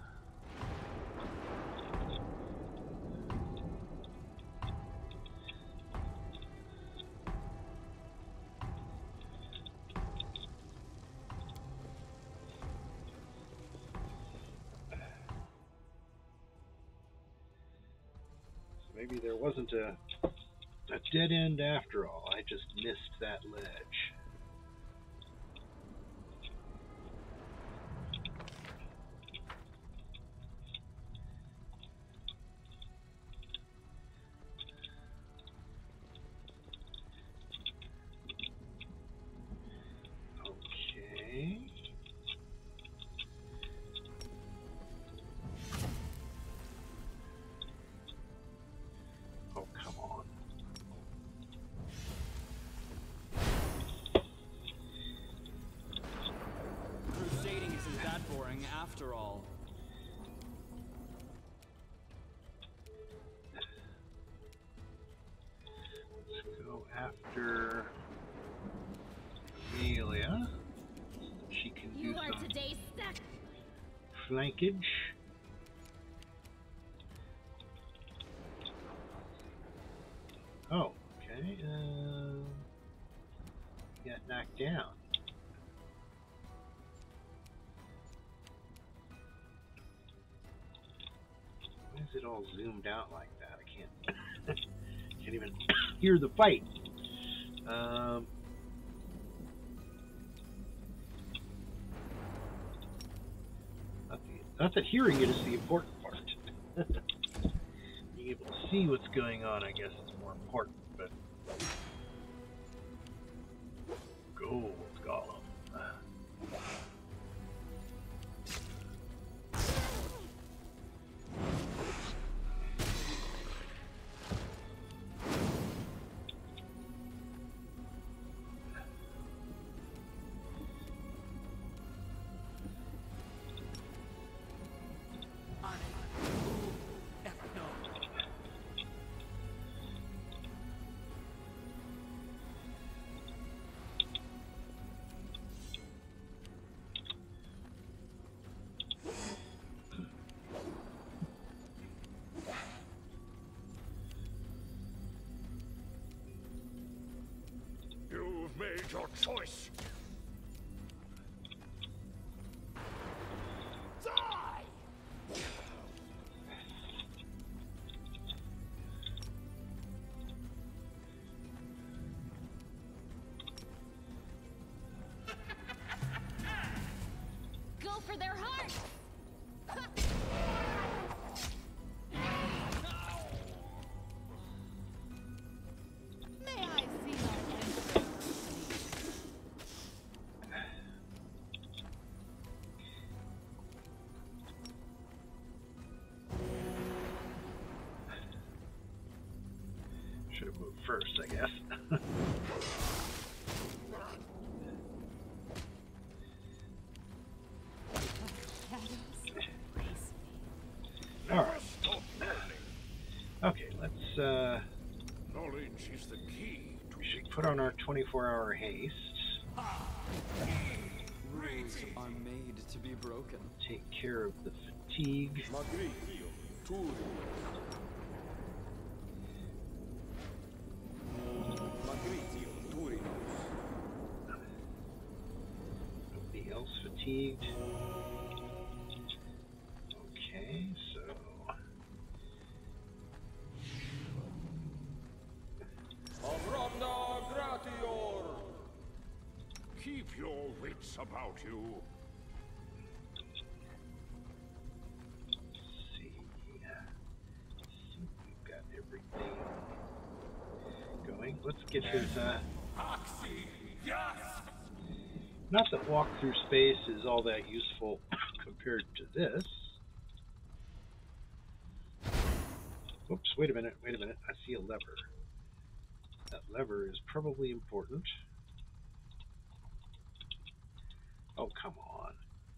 A: Maybe there wasn't a, a dead end after all. I just missed that ledge. Okay.
C: Crusading isn't that boring after all.
A: Let's go after Amelia. She can
F: You
A: do
F: are
A: some
F: today's sack.
A: flankage. Oh, okay. Uh, got knocked down. Why is it all zoomed out like that? I can't. Can't even hear the fight. Um. Not, the, not that hearing it is the important part. Being able to see what's going on, I guess, is more important. But gold golem.
B: Make your choice. Die!
F: Go for their hearts!
G: May I see my entrance?
A: Should have moved first, I guess. Alright. Okay, let's, uh,
B: Knowledge is the key to
A: we should put on our twenty-four hour haste.
C: Rules are made to be broken.
A: Take care of the fatigue.
D: Magritio, Turi. Magritio, Turi.
A: Nobody else fatigued. Okay, so
D: Avramna Gratior.
B: keep your wits about you.
A: let's see. I think we've got everything going. Let's get his, uh,
B: Oxy, yes!
A: not that walk through space is all that useful compared to this. Oops, wait a minute, wait a minute. I see a lever. That lever is probably important. Oh, come on.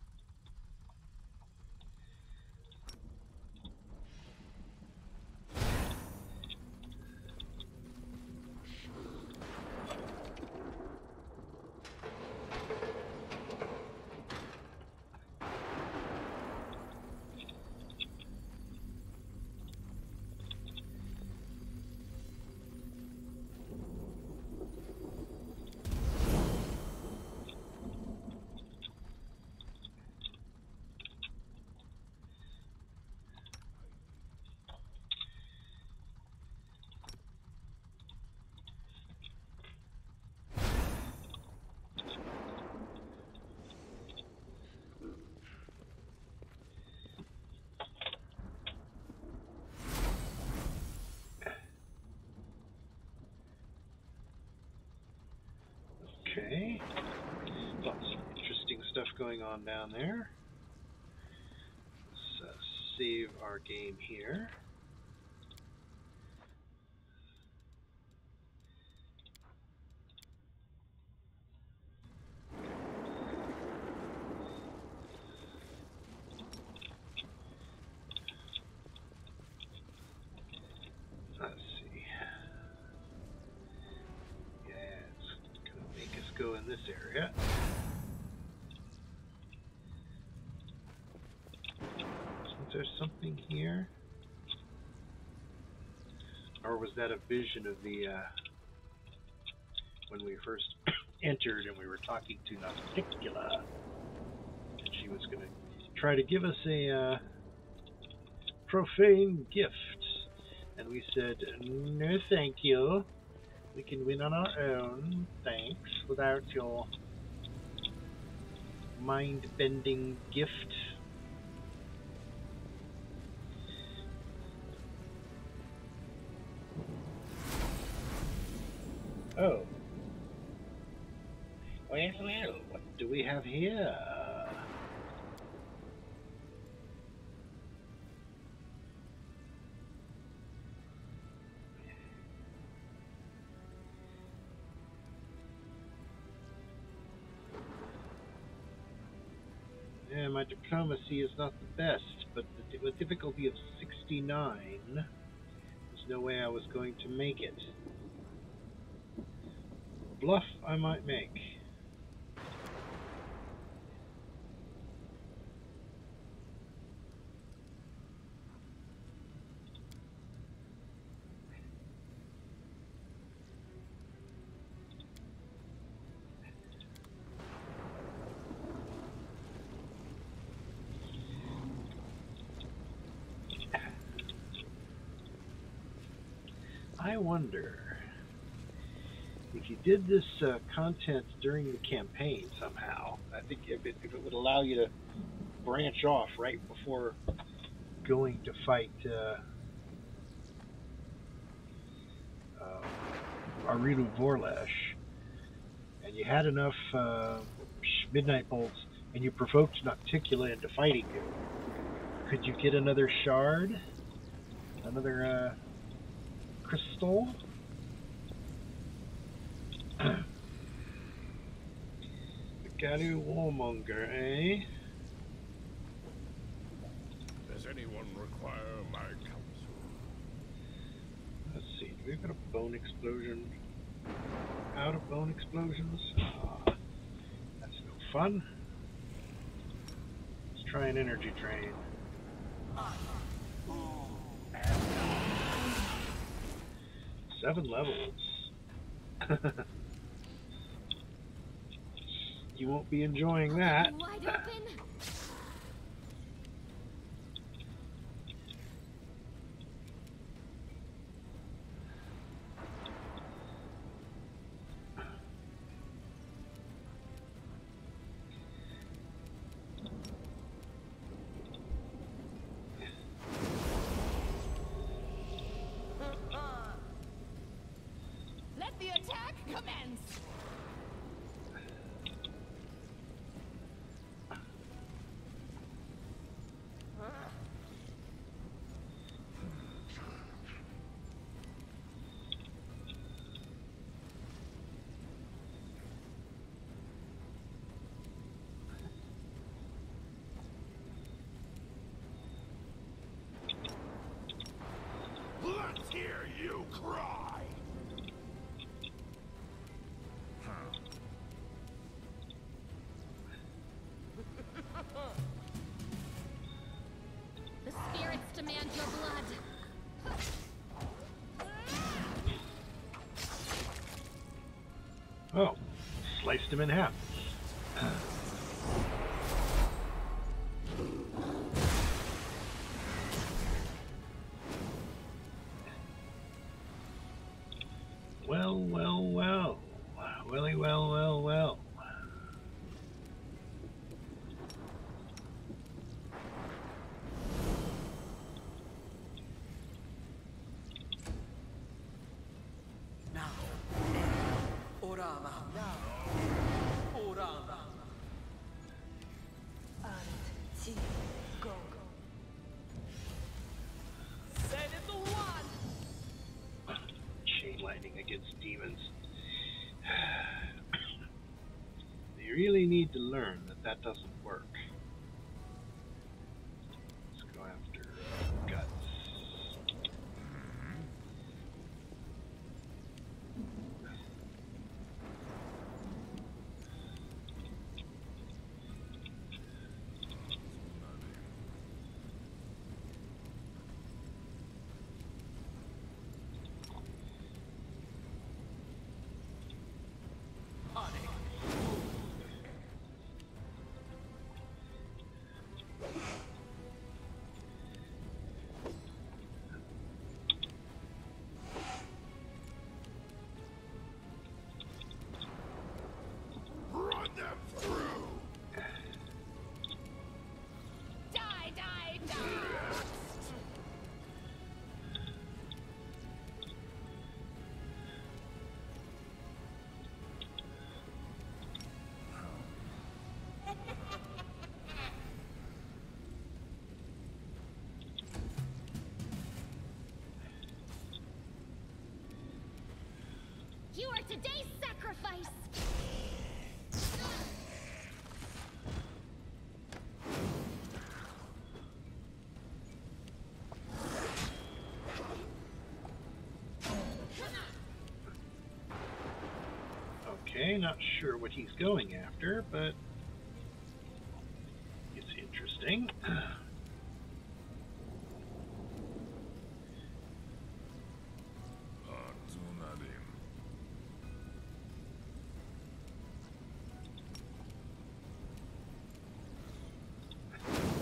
A: Okay. Lots of interesting stuff going on down there. Let's uh, save our game here. Let's see. Yeah, it's gonna make us go in this area. Is there something here? Or was that a vision of the, uh, when we first entered and we were talking to Nauticula? And she was gonna try to give us a, uh, profane gift. And we said, no thank you. We can win on our own, thanks, without your mind-bending gift. Oh. Oh yes, well, what do we have here? Yeah, my diplomacy is not the best, but with difficulty of sixty-nine, there's no way I was going to make it. Bluff I might make. I wonder if you did this uh, content during the campaign somehow. I think if it, if it would allow you to branch off right before going to fight uh, uh, Arilu Vorlash, and you had enough uh, Midnight Bolts, and you provoked Nocticula into fighting you, could you get another shard? Another uh, crystal? The Galu Warmonger, eh?
D: Does anyone require my counsel?
A: Let's see, do we got a bone explosion? Out of bone explosions? Ah, that's no fun. Let's try an energy drain. Seven levels. You won't be enjoying that.
F: Wide open.
G: Let the attack commence.
B: Let's hear you cry!
F: The spirits demand your blood.
A: Oh, sliced him in half. Well, well, well. Welly, well, well, well.
C: Now. Orama. Orama. Set it the one.
A: Chain lightning against demons. You really need to learn that that doesn't work. Let's go after uh, guts.
B: Run them through!
G: Die, die, die.
F: You are today's sacrifice.
A: Okay, not sure what he's going after, but it's interesting.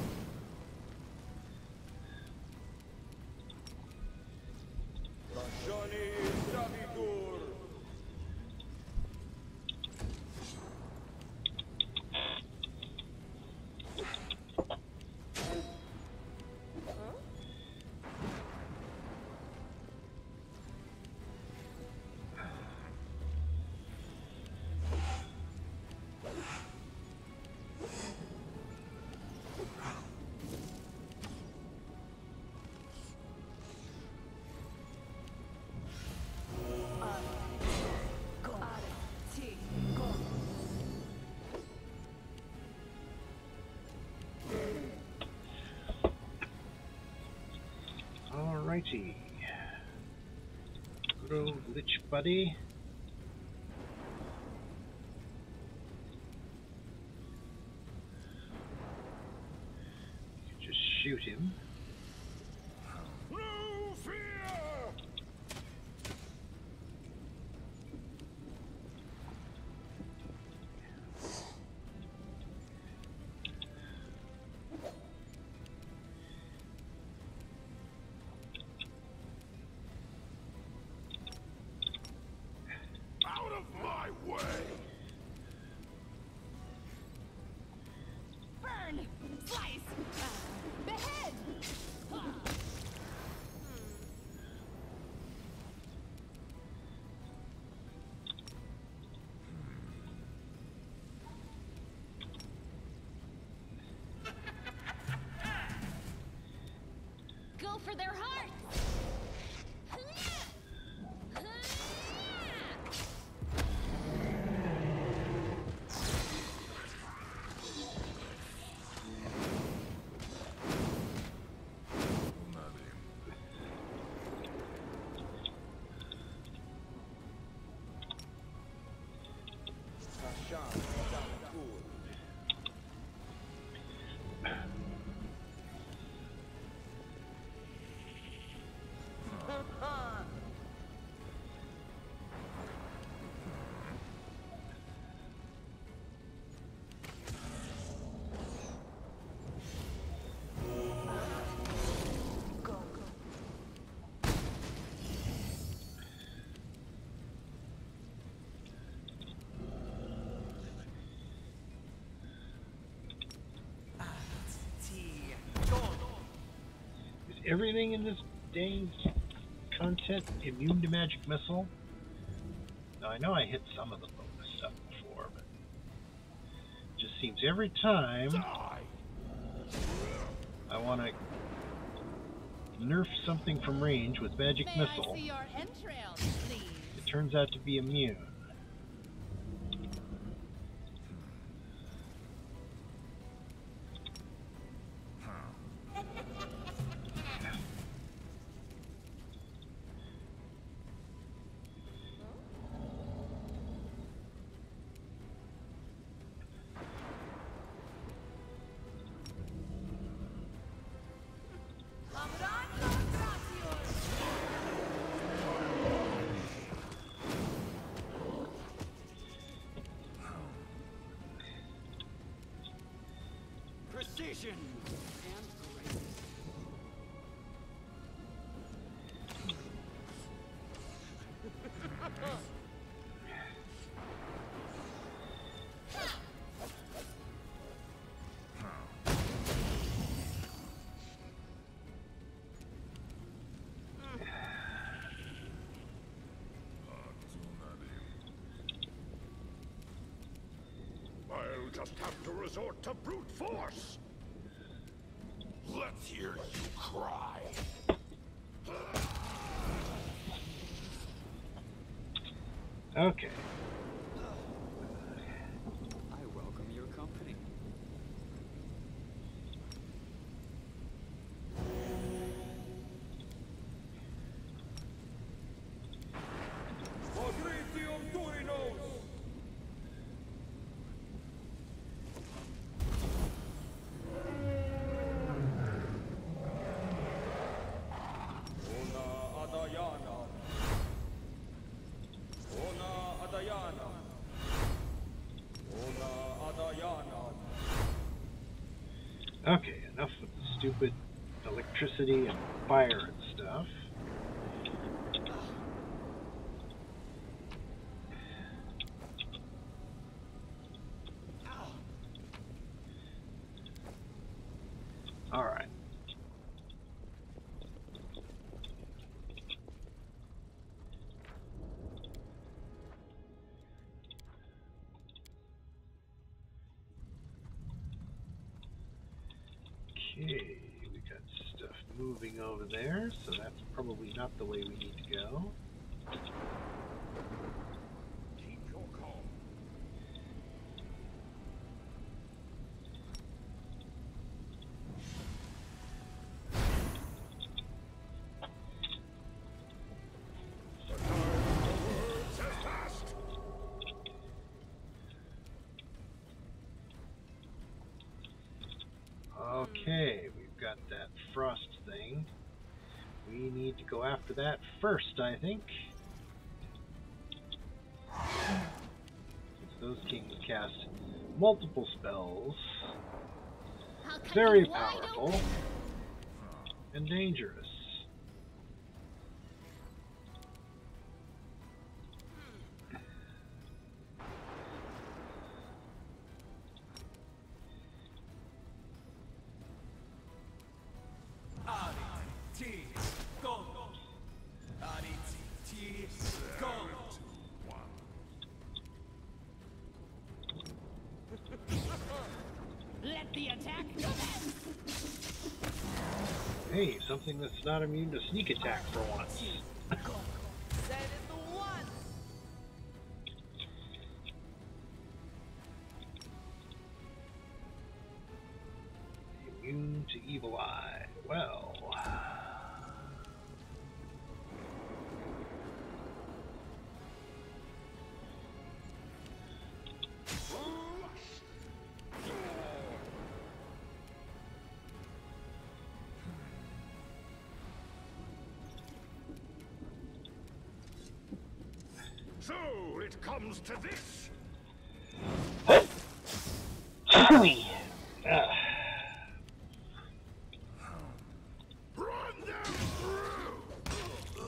D: Raja
A: Alrighty. Good old Lich Buddy. You can just shoot him.
D: No fear! Out of my way!
G: Burn! Slice! Behead!
F: Go for their hearts!
A: Is everything in this dang content immune to magic missile? Now I know I hit some of the bonus stuff before, but it just seems every time
D: Die!
A: I want to nerf something from range with magic
G: May
A: missile,
G: I see your entrails, please?
A: it turns out to be immune.
C: Precision and grace.
D: I'll just have to resort to brute force! Let's hear you cry!
A: Okay.
C: I welcome your company.
A: Okay, enough with the stupid electricity and fire and stuff.
E: Okay, we got stuff moving over there, so that's probably not the way we need to go.
D: Keep your calm. The time for words has passed.
E: Okay, we've got that frost thing. We need to go after that first, I think. Since those can cast multiple spells,
F: I'll cut
E: very
F: you wide
E: powerful
F: open.
E: and dangerous.
C: Let the attack commence.
E: Hey, something that's not immune to sneak attack for once.
C: That is the one.
E: Immune to evil eye. Well.
D: So it comes to this.
E: Ah.
D: Run them through.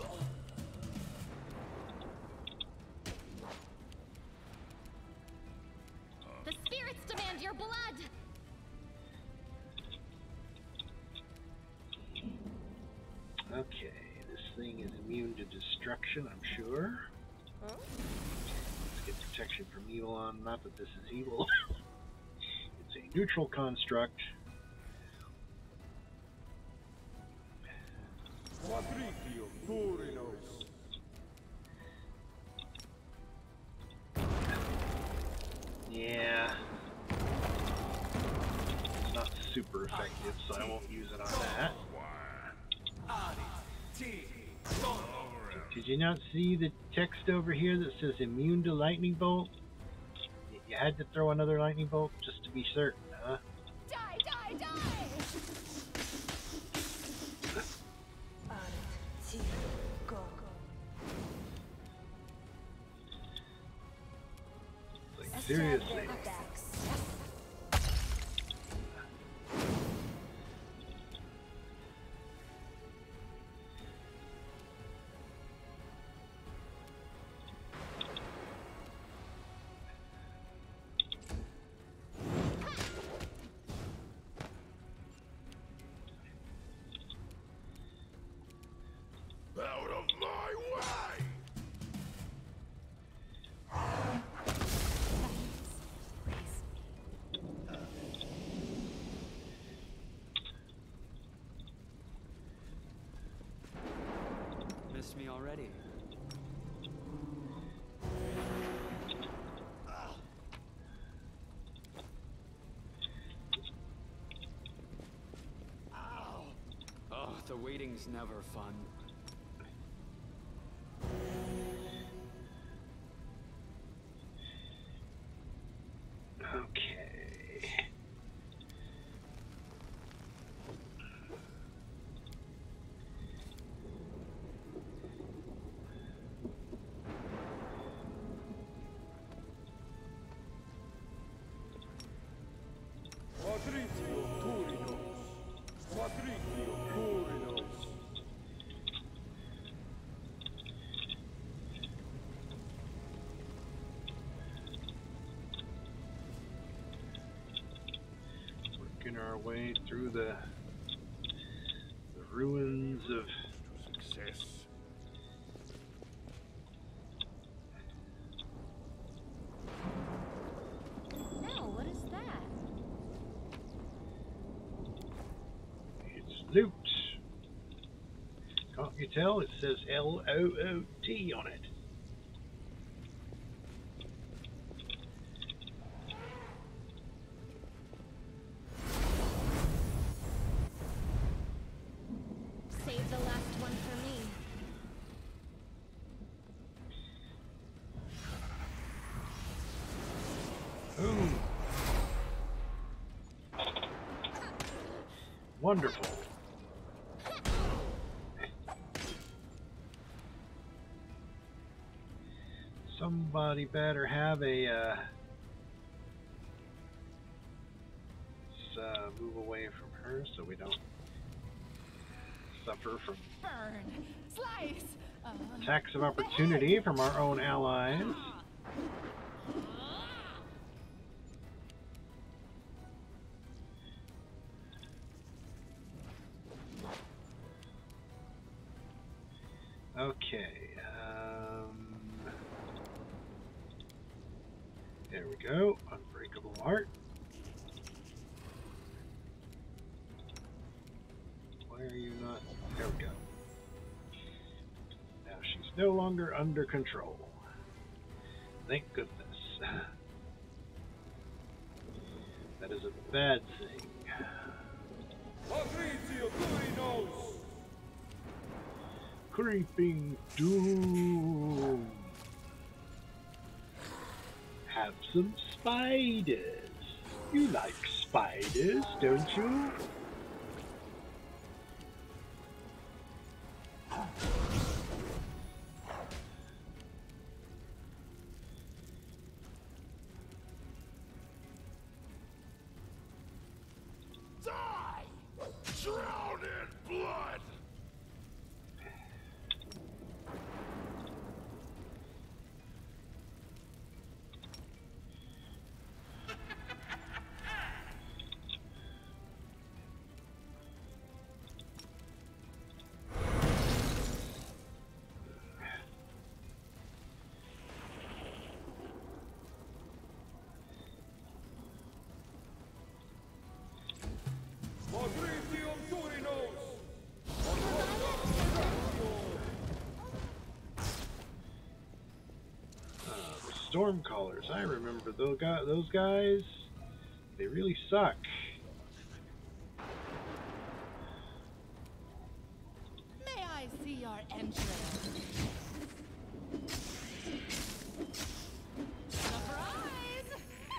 F: The spirits demand your blood.
E: Okay, this thing is immune to destruction, I'm sure. Let's get protection from evil on. Not that this is evil. It's a neutral construct. Yeah. It's not super effective, so I won't use it on that. Did you not see the text over here that says immune to lightning bolt? You had to throw another lightning bolt just to be certain, huh?
F: Die, die, die!
E: Like, seriously.
D: Out of my way!
C: Missed me already. Oh, the waiting's never fun.
E: Okay. Working our way through the the ruins of
D: Success.
F: No, what is that?
A: Loot. Can't you tell? It says L O O T on it.
F: Save the last one for me.
A: Ooh. Wonderful. Somebody better have a uh, let's uh, move away from her so we don't suffer from
G: Burn. Slice. Uh,
A: attacks of opportunity from our own allies. Okay, um, there we go, Unbreakable Heart. Why are you not, there we go. Now she's no longer under control. Thank goodness. That is a bad thing. Creeping doom. Have some spiders. You like spiders, don't you?
D: Die! Drown in blood!
A: Stormcallers, I remember those guys, those guys. They really suck.
G: may I see your entrance? Surprise!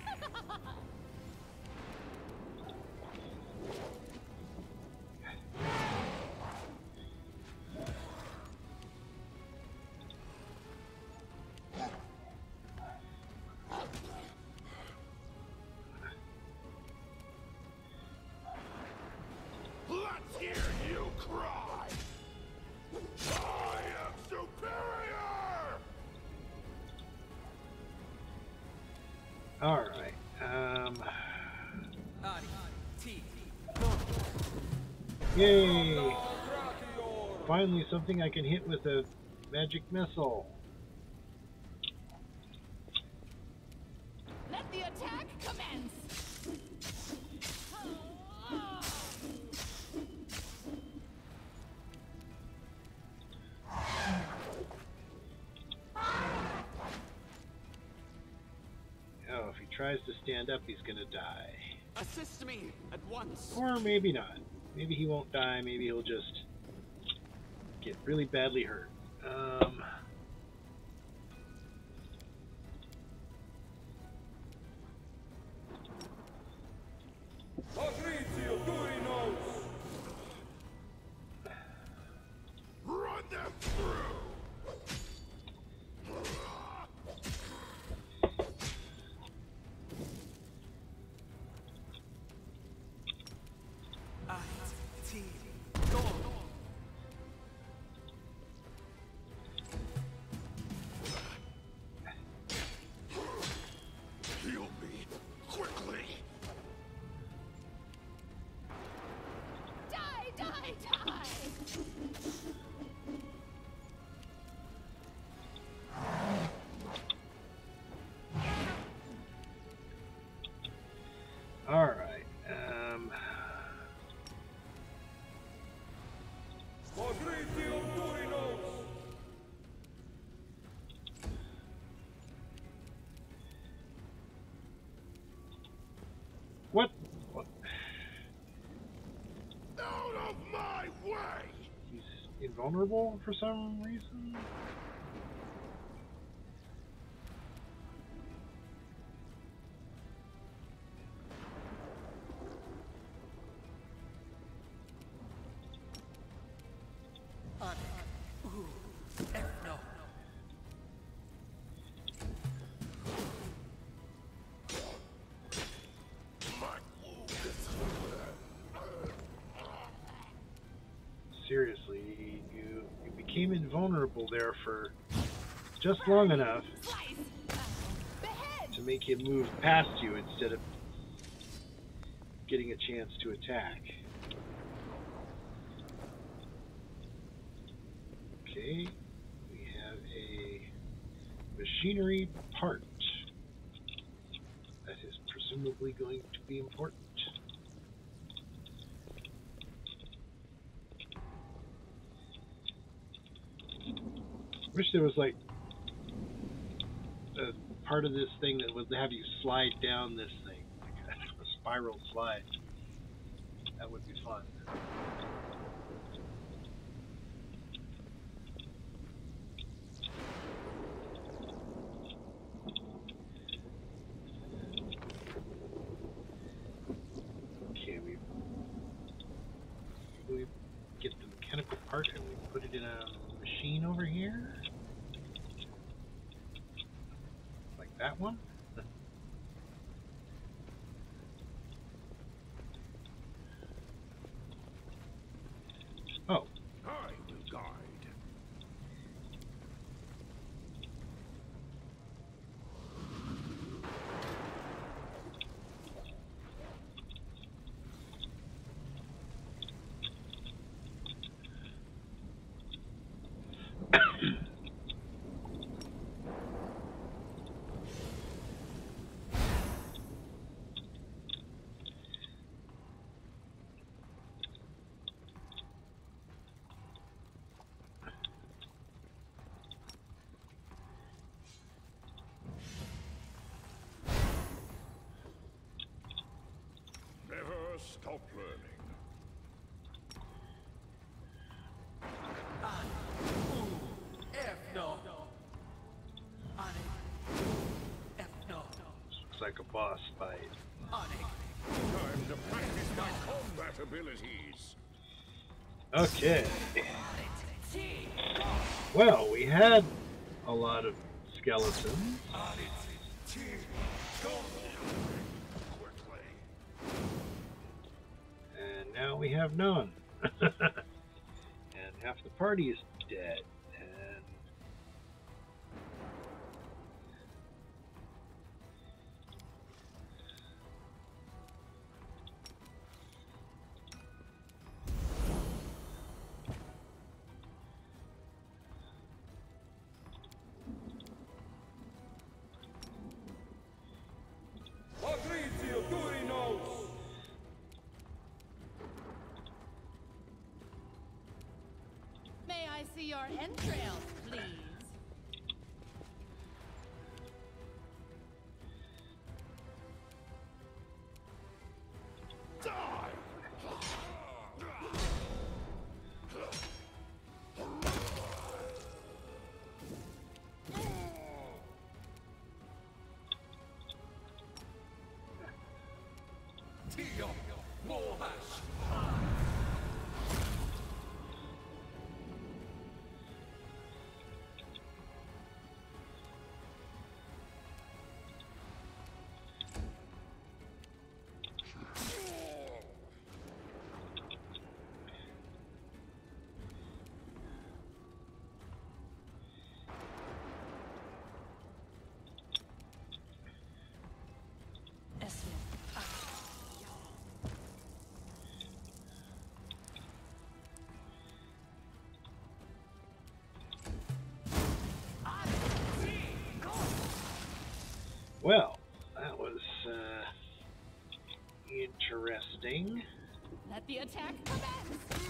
D: Let's hear you cry! I am superior!
A: Alright, um... Yay! Finally something I can hit with a magic missile.
G: Let the attack commence!
A: Oh, if he tries to stand up, he's gonna die.
C: Assist me at once.
A: Or maybe not. Maybe he won't die, maybe he'll just get really badly hurt. Um...
D: Run them through! Heal me quickly!
G: Die, die, die!
A: Alright, um... What? What?
D: Out of my way!
A: He's invulnerable for some reason? Seriously, you, you became invulnerable there for just long enough to make him move past you instead of getting a chance to attack. Okay, we have a machinery part that is presumably going to be important. Wish there was like a part of this thing that would have you slide down this thing, like a spiral slide. That would be fun. Okay, we we get the mechanical part and we put it in a machine over here. That one? Oh.
D: I will guide. Never stop learning.
A: Looks like a boss fight.
D: Time to practice my combat abilities.
A: Okay. Well, we had a lot of skeletons. And now we have none. And half the party is dead. And
G: May I see your entrails, please? well, that was uh, interesting. Let the attack commence!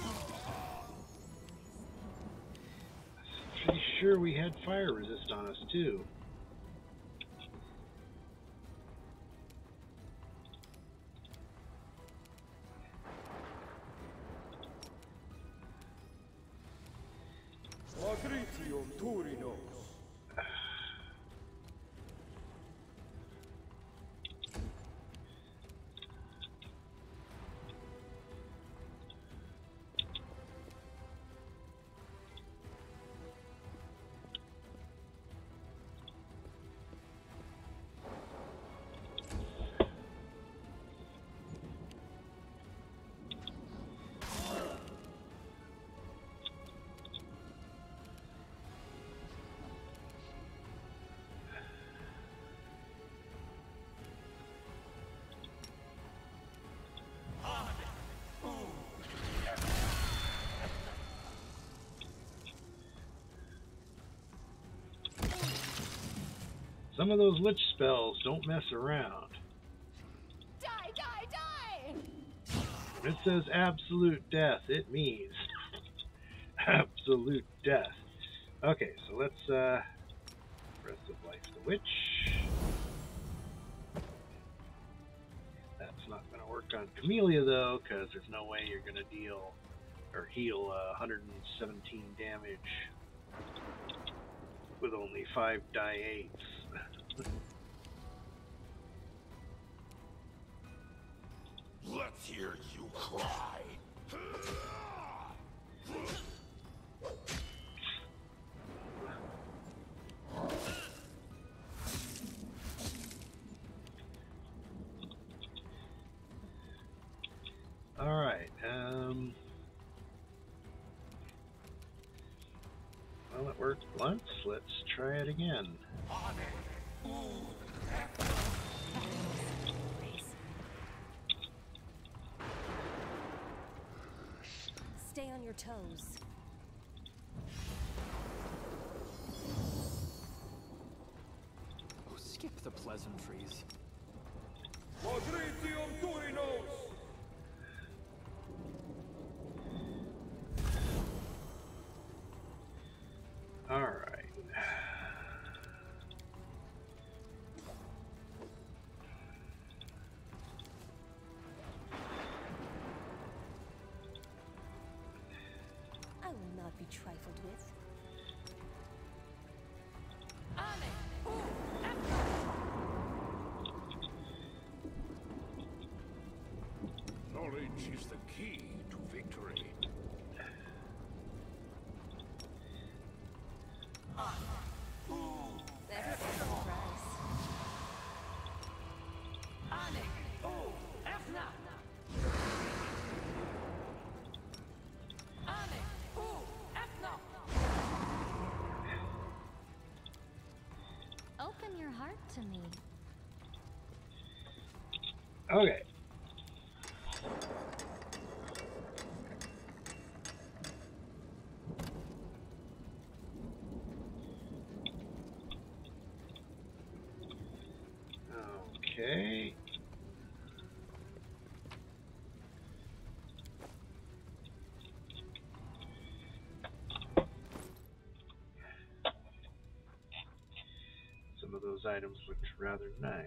A: Pretty sure we had fire resist on us too. Some of those lich spells don't mess around.
F: Die, die, die!
A: When it says absolute death, it means absolute death. Okay, so let's uh Breath of Life the Witch. That's not going to work on Camellia though, because there's no way you're going to deal or heal uh, one hundred seventeen damage with only five die eights.
D: Let's hear you cry.
A: All right. Um, well, it worked once. Let's try it again.
G: Stay on your toes.
C: Oh, skip the pleasantries.
A: All right.
G: I will not be trifled with.
D: Knowledge is the key to victory.
G: That's a price.
F: Open your heart to me.
A: Okay. Okay. Some of those items looked rather nice.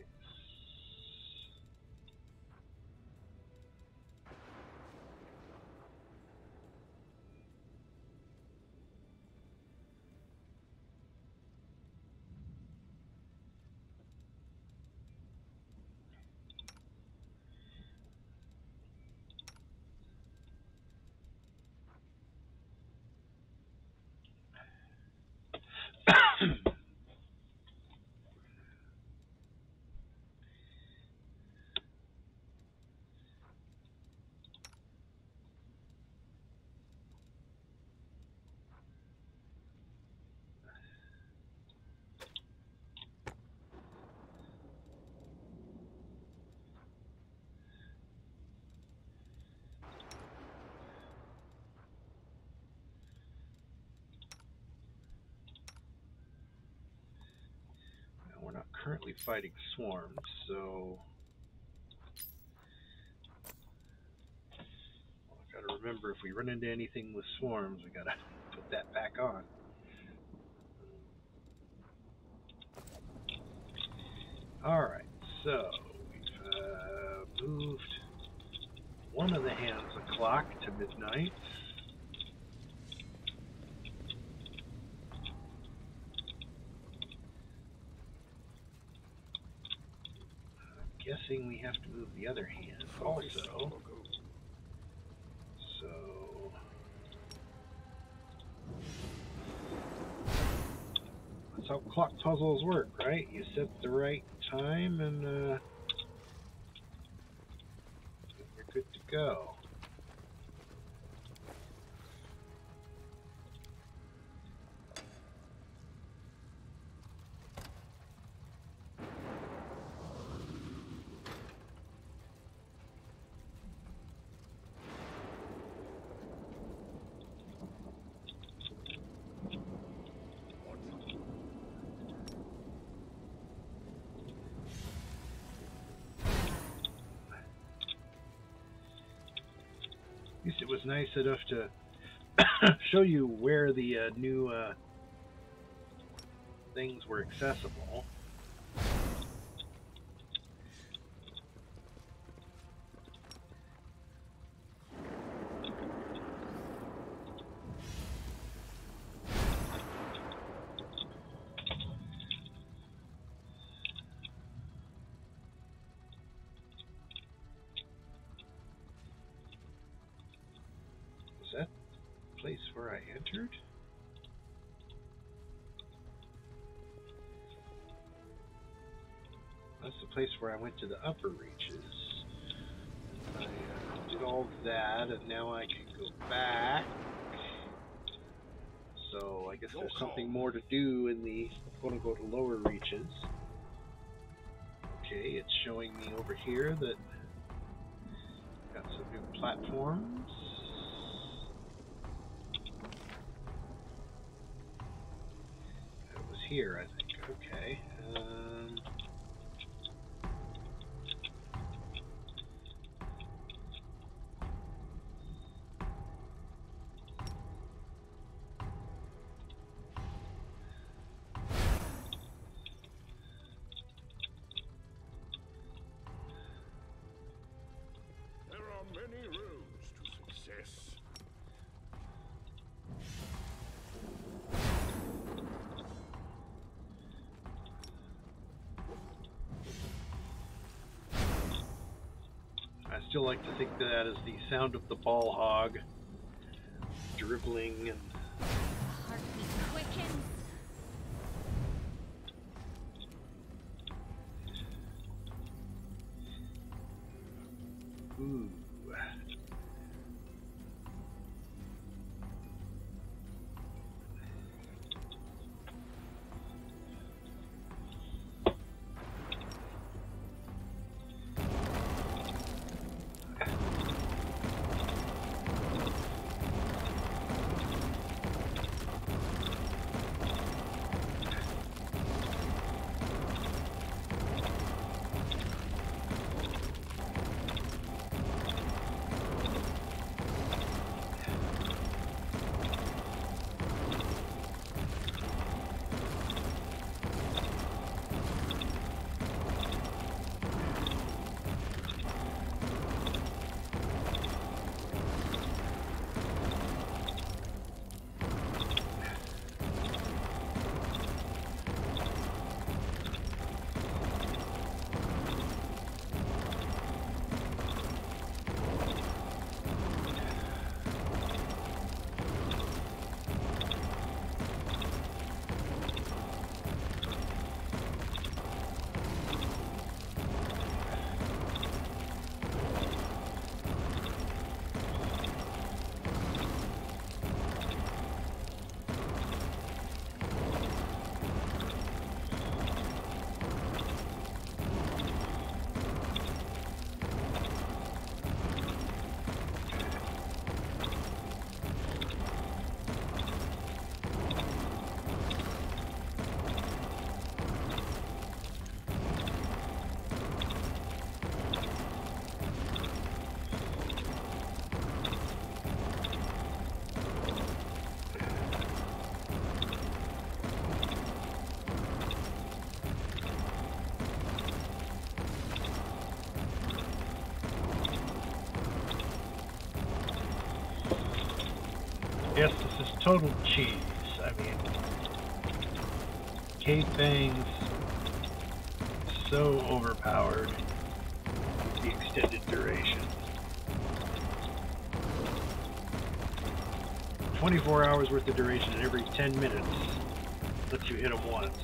A: We're not currently fighting swarms, so well, I've got to remember if we run into anything with swarms, we got to put that back on. All right, so we've uh, moved one of the hands o'clock to midnight. Guessing we have to move the other hand also. So that's how clock puzzles work, right? You set the right time and uh, you're good to go.
E: At least it was nice enough to show you where the uh, new uh, things were accessible. Place where I entered? That's the place where I went to the upper reaches. I uh, did all that, and now I can go back. So I guess there's something more to do in the quote-unquote lower reaches. Okay, it's showing me over here that got some new platforms. Here, I think. Okay. Um,
D: There are many roads to success.
E: I still like to think that, that is the sound of the ball hog dribbling and
F: Heartbeat quickens.
E: ooh. Yes, this is total cheese. I mean, Cave Fang's so overpowered with the extended duration. twenty-four hours worth of duration, and every ten minutes lets you hit them once.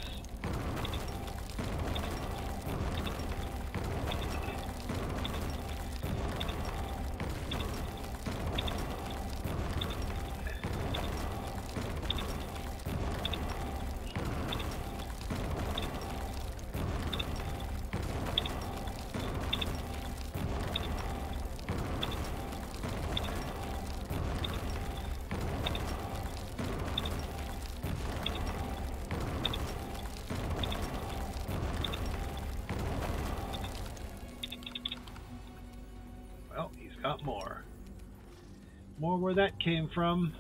E: Got more.
A: more where that came from.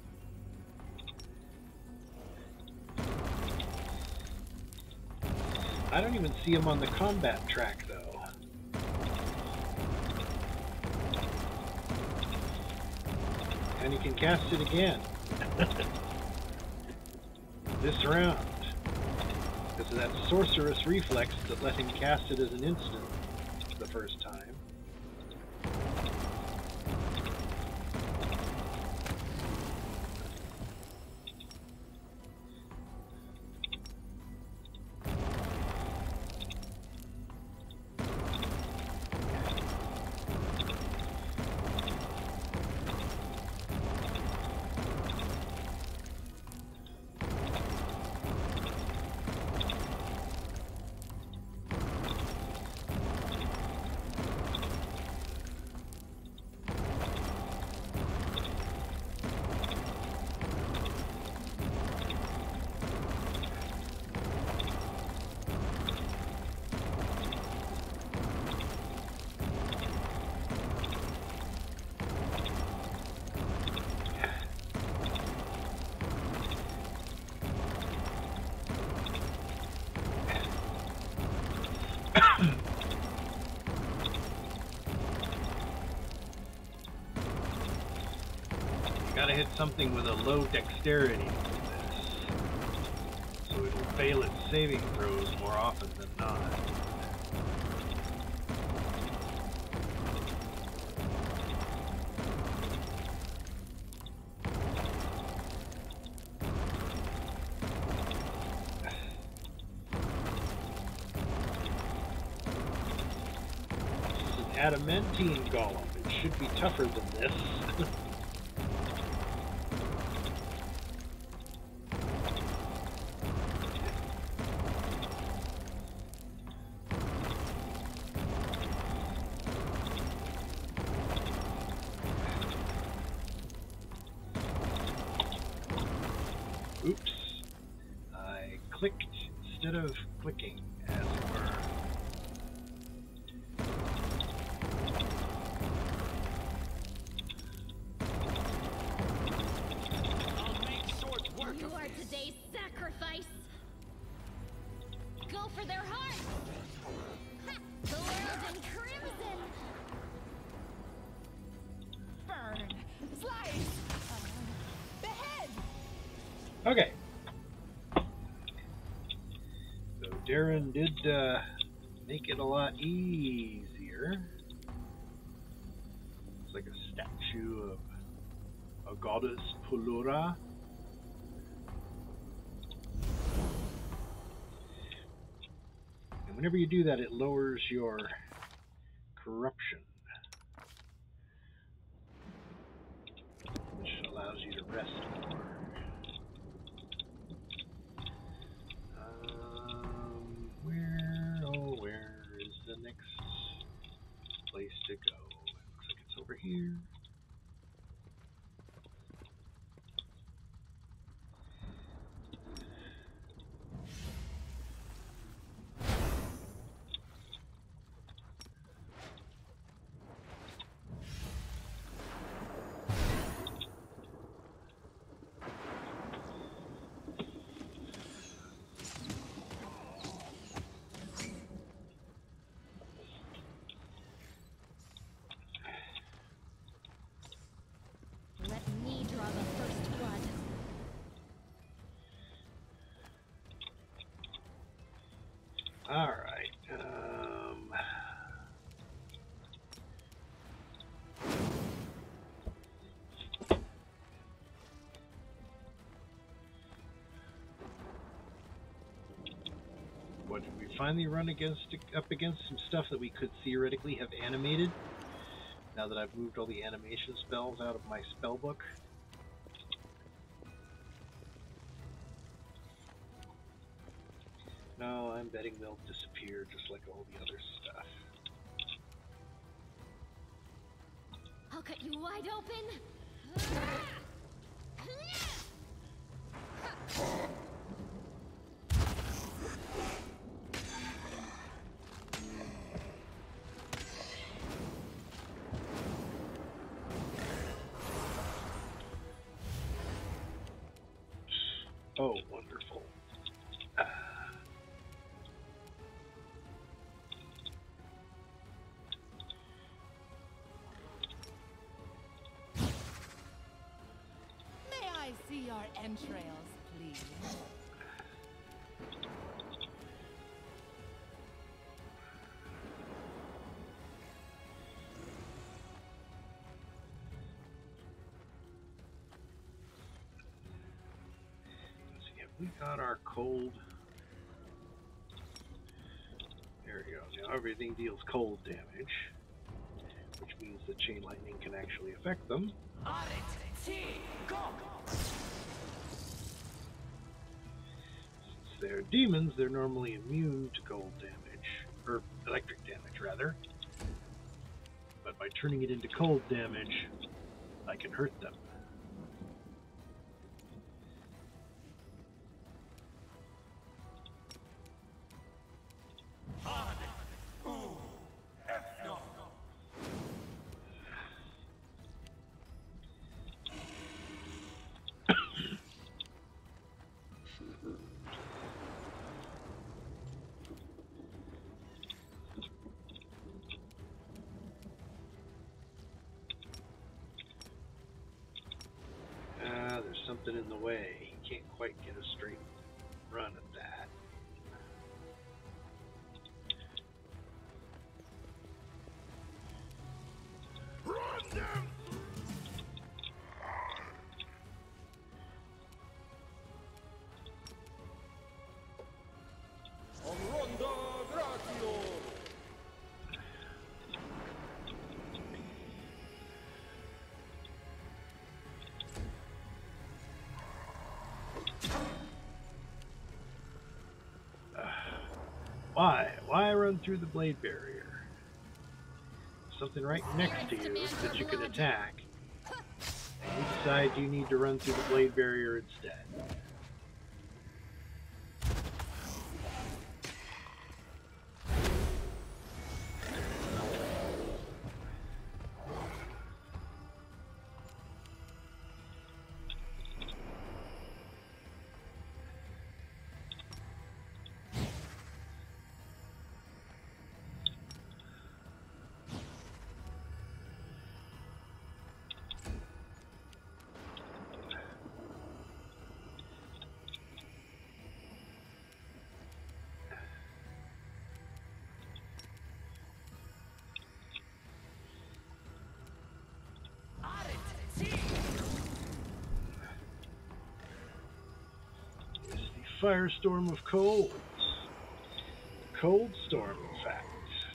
A: I don't even see him on the combat track, though. And he can cast it again. This round. Because of that sorceress reflex that let him cast it as an instant the first time. Gotta hit something with a low dexterity with this, so it'll fail its saving throws more often than not. This is an adamantine golem. It should be tougher than this. Oops. I clicked instead of clicking, as it were.
C: I'll make short work
F: You
C: of
F: are
C: this.
F: today's sacrifice. Go for their hearts. Ha! The world in crimson.
G: Burn. Slice. Uh, behead.
A: Okay. So Darren did uh, make it a lot easier. It's like a statue of a goddess Polura. And whenever you do that, it lowers your corruption, which allows you to rest more. Um, where, oh, where is the next place to go? It looks like it's over here.
F: Let me draw the first blood.
A: All right. Um, what did we finally run against? Up against some stuff that we could theoretically have animated. Now that I've moved all the animation spells out of my spell book. No, I'm betting they'll disappear just like all the other stuff.
F: I'll cut you wide open.
A: Oh, wonderful. Ah.
G: May I see your entrails, please?
A: We got our cold. There we go. Now everything deals cold damage, which means the chain lightning can actually affect them. Since they're demons, they're normally immune to cold damage, or electric damage rather. But by turning it into cold damage, I can hurt them. Something in the way. He can't quite get a straight run at that.
D: Run them!
A: Why? Why run through the blade barrier? Something right next to you that you can attack. And you decide you need to run through the blade barrier instead. Firestorm of Colds. Cold Storm, in fact.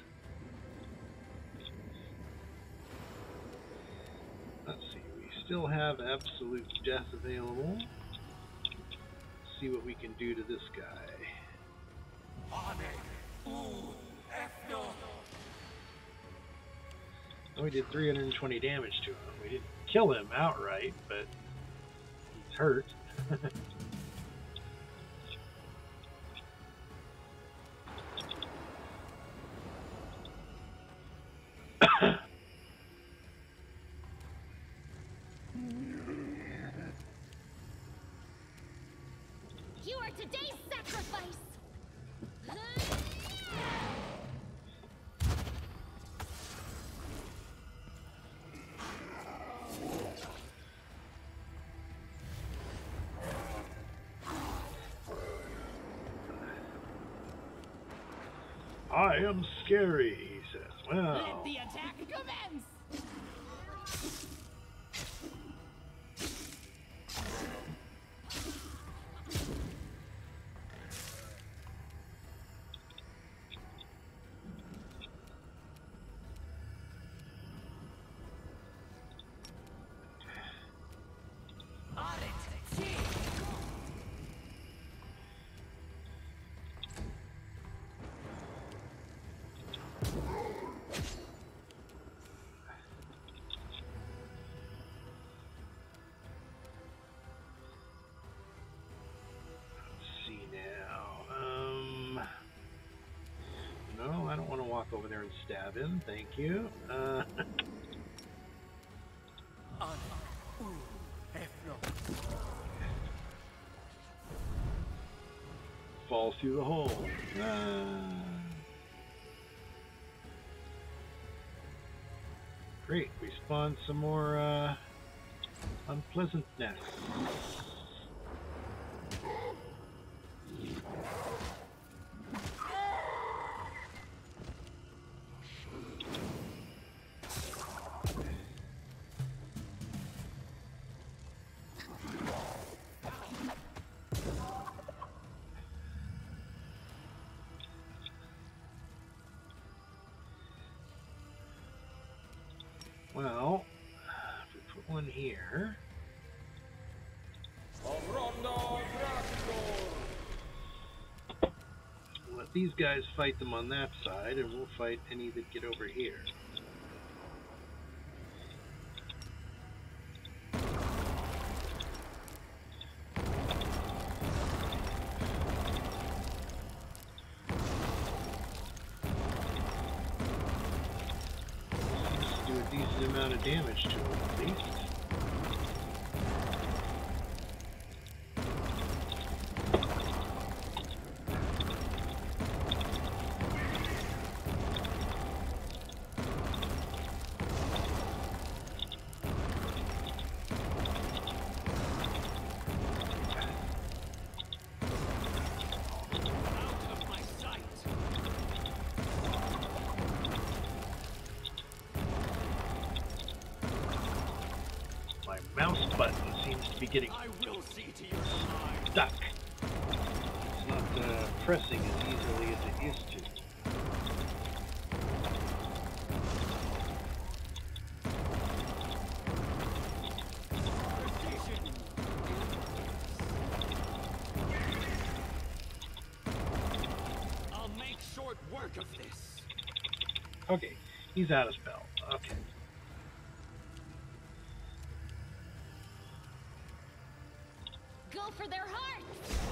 A: Let's see, we still have Absolute Death available. Let's see what we can do to this guy. Well, we did three hundred twenty damage to him. We didn't kill him outright, but he's hurt.
F: You are today's sacrifice.
A: I am scary, he says. Well,
G: Let the attack commence!
A: I don't want to walk over there and stab him. Thank you. Uh, through the hole. Ah. Great, we spawned some more uh, unpleasantness. Well, if we put one here. We'll let these guys fight them on that side, and we'll fight any that get over here. Amount of damage to him, at least. Mouse button seems to be getting stuck. It's not uh, pressing as easily as it used to.
C: I'll make short work of this.
A: Okay, he's out of spell. Okay.
F: Go for their hearts!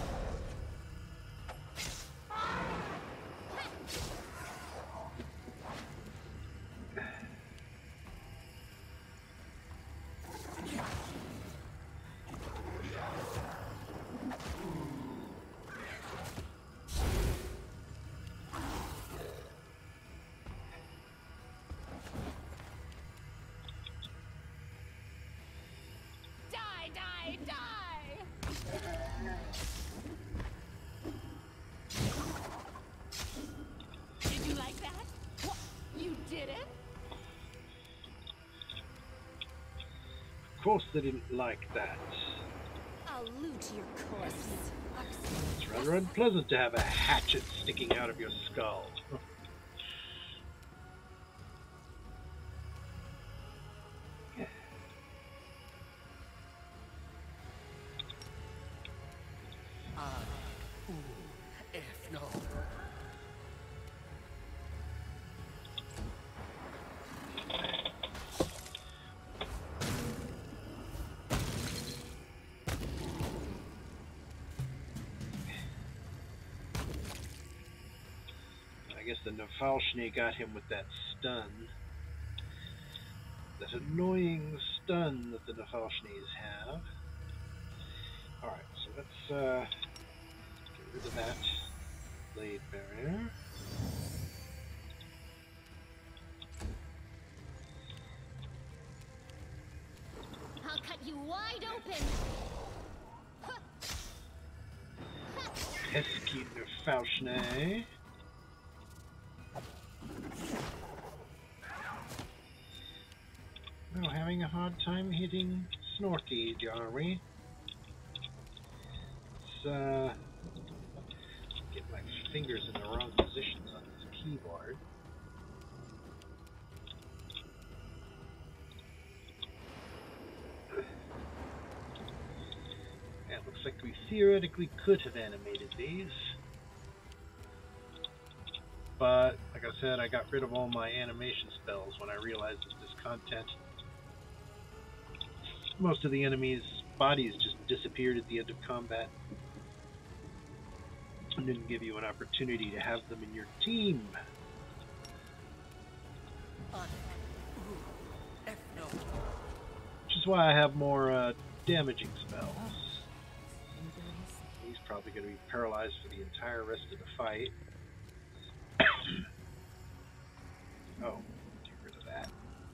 F: Die, die, die! Did you like that? What? You did it?
A: Of course they didn't like that.
F: I'll loot your corpse.
A: It's rather unpleasant to have a hatchet sticking out of your skull. I guess the Nafalshne got him with that stun. That annoying stun that the Nafalshnes have. Alright, so let's uh, get rid of that blade barrier.
F: I'll cut you wide open!
A: Pesky Nafalshne. Oh, having a hard time hitting Snorky, are we? Let's uh, get my fingers in the wrong positions on this keyboard. Yeah, it looks like we theoretically could have animated these. But, like I said, I got rid of all my animation spells when I realized that this content, most of the enemies' bodies just disappeared at the end of combat and didn't give you an opportunity to have them in your team. Which is why I have more uh, damaging spells. These
E: probably going to be paralyzed for the entire rest of the fight. Oh, get rid of that.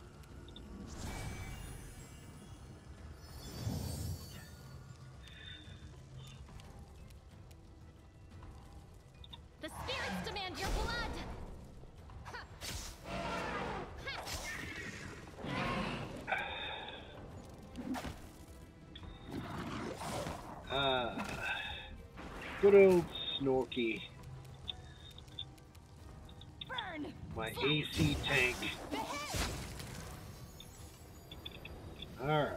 F: The spirits demand your blood!
E: Ah, good old Snorky.
F: Burn!
E: My A C tank. Alright.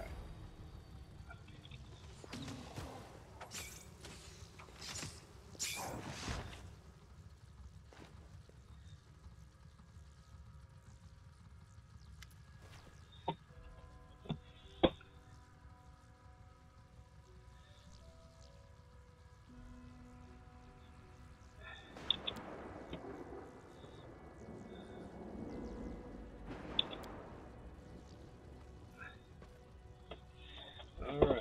E: Alright.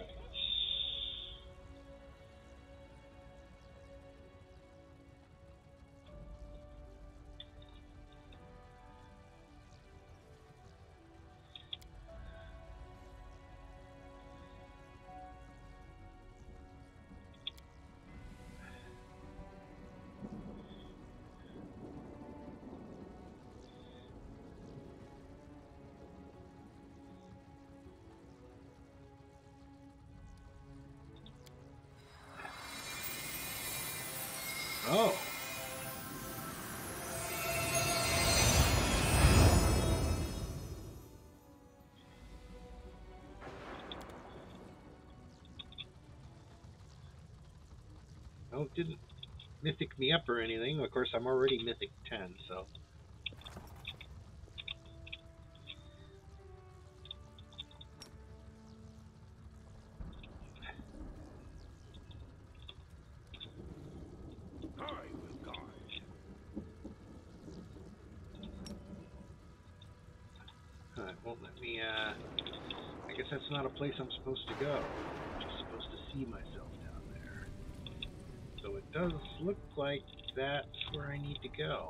E: Oh. Oh, it didn't mythic me up or anything. Of course, I'm already mythic ten, so.
D: I will guide.
E: Uh, it won't let me, uh, I guess that's not a place I'm supposed to go. I'm just supposed to see myself down there. So it does look like that's where I need to go.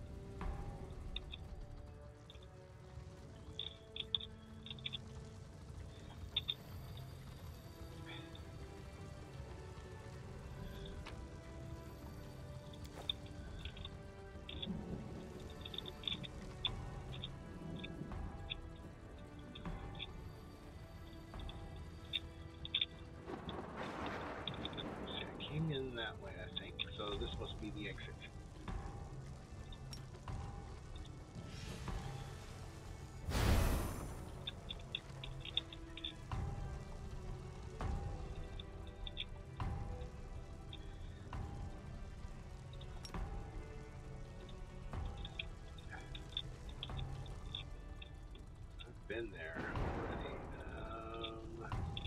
E: In that way, I think. So this must be the exit. I've been there already. Um,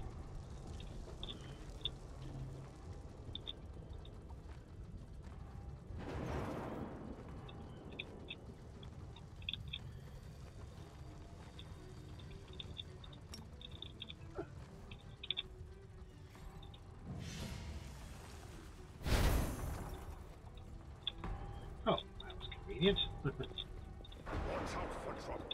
E: Oh, that was convenient.
D: Watch out for trouble.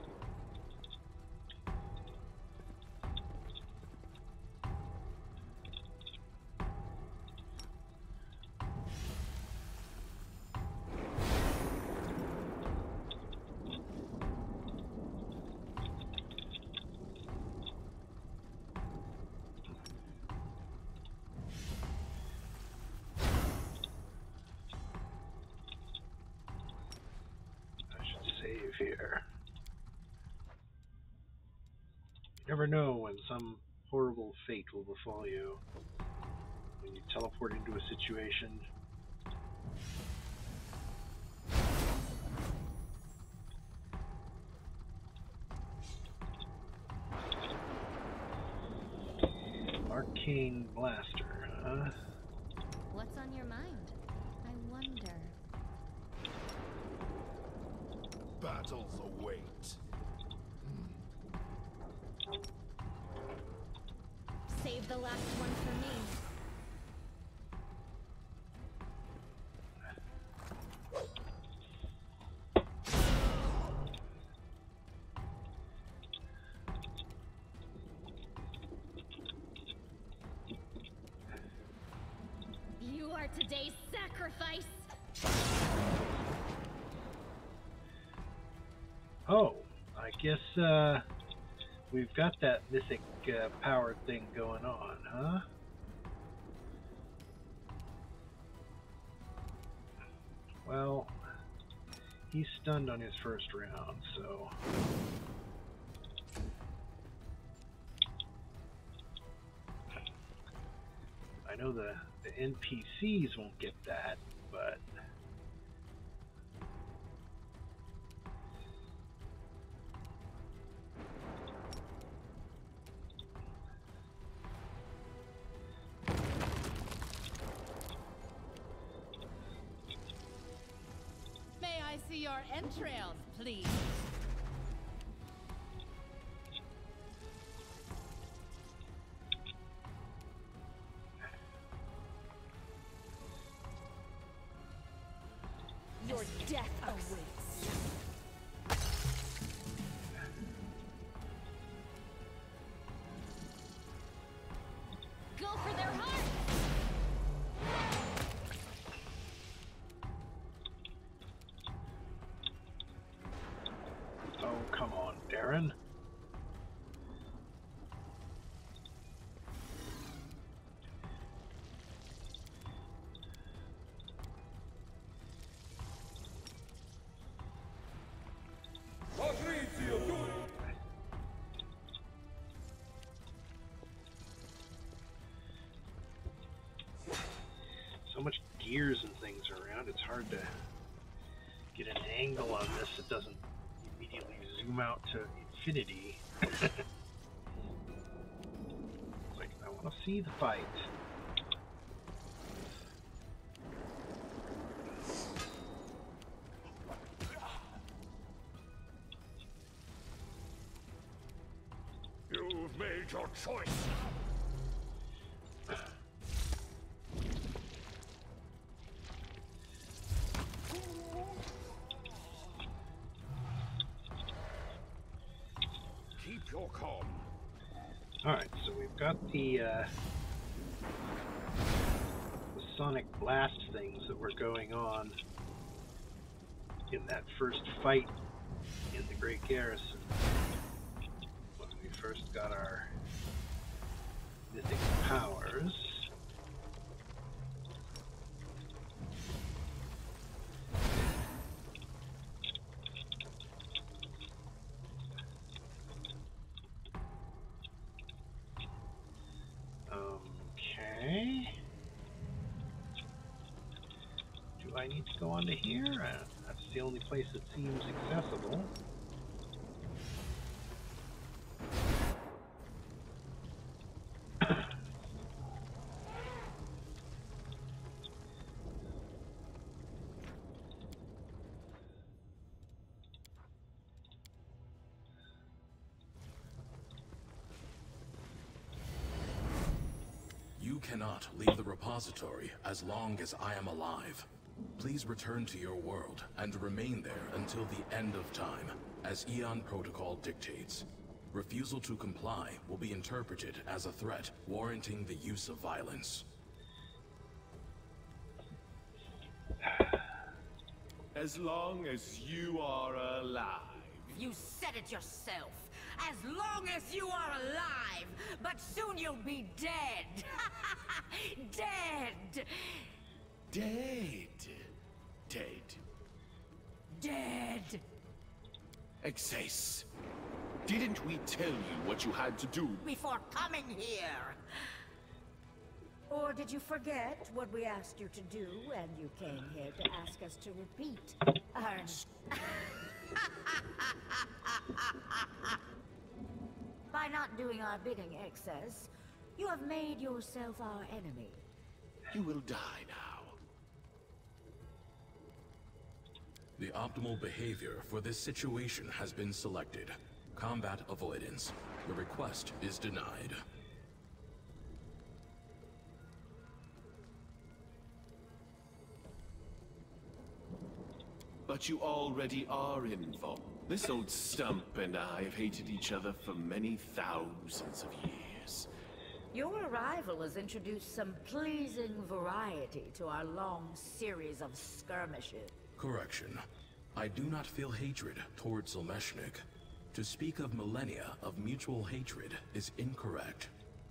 E: I should save here. You never know when some horrible fate will befall you when you teleport into a situation. Arcane Blaster, huh?
F: What's on your mind? I wonder.
D: Battles await.
F: Save the last one for me. today's sacrifice.
A: Oh, I guess uh, we've got that mythic uh, power thing going on, huh? Well, he's stunned on his first round, so... I know the, the N P Cs won't get that, but...
G: May I see your entrails, please? Your death awaits.
F: Go for their hearts!
A: Oh, come on, Darren. So much gears and things around, it's hard to get an angle on this that doesn't immediately zoom out to infinity. Like, I want to see the fight.
D: You've made your choice. Keep your calm.
A: Alright, so we've got the, uh, the sonic blast things that were going on in that first fight in the Great Garrison. When we first got our mythic powers. Okay. Do I need to go onto here? Uh, that's the only place that seems accessible.
I: You cannot leave the repository as long as I am alive. Please return to your world and remain there until the end of time, as Eon Protocol dictates. Refusal to comply will be interpreted as a threat, warranting the use of violence.
H: As long as you are alive.
J: You said it yourself. As long as you are alive, but soon you'll be dead. Dead.
H: Dead. Dead.
J: Dead.
H: Exace, didn't we tell you what you had to do?
J: Before coming here. Or did you forget what we asked you to do when you came here to ask us to repeat? Our... By not doing our bidding, Excess, you have made yourself our enemy.
H: You will die now.
I: The optimal behavior for this situation has been selected. Combat avoidance. Your request is denied.
H: But you already are involved. This old stump and I have hated each other for many thousands of years.
J: Your arrival has introduced some pleasing variety to our long series of skirmishes.
I: Correction. I do not feel hatred towards Zalmeshnik. To speak of millennia of mutual hatred is incorrect.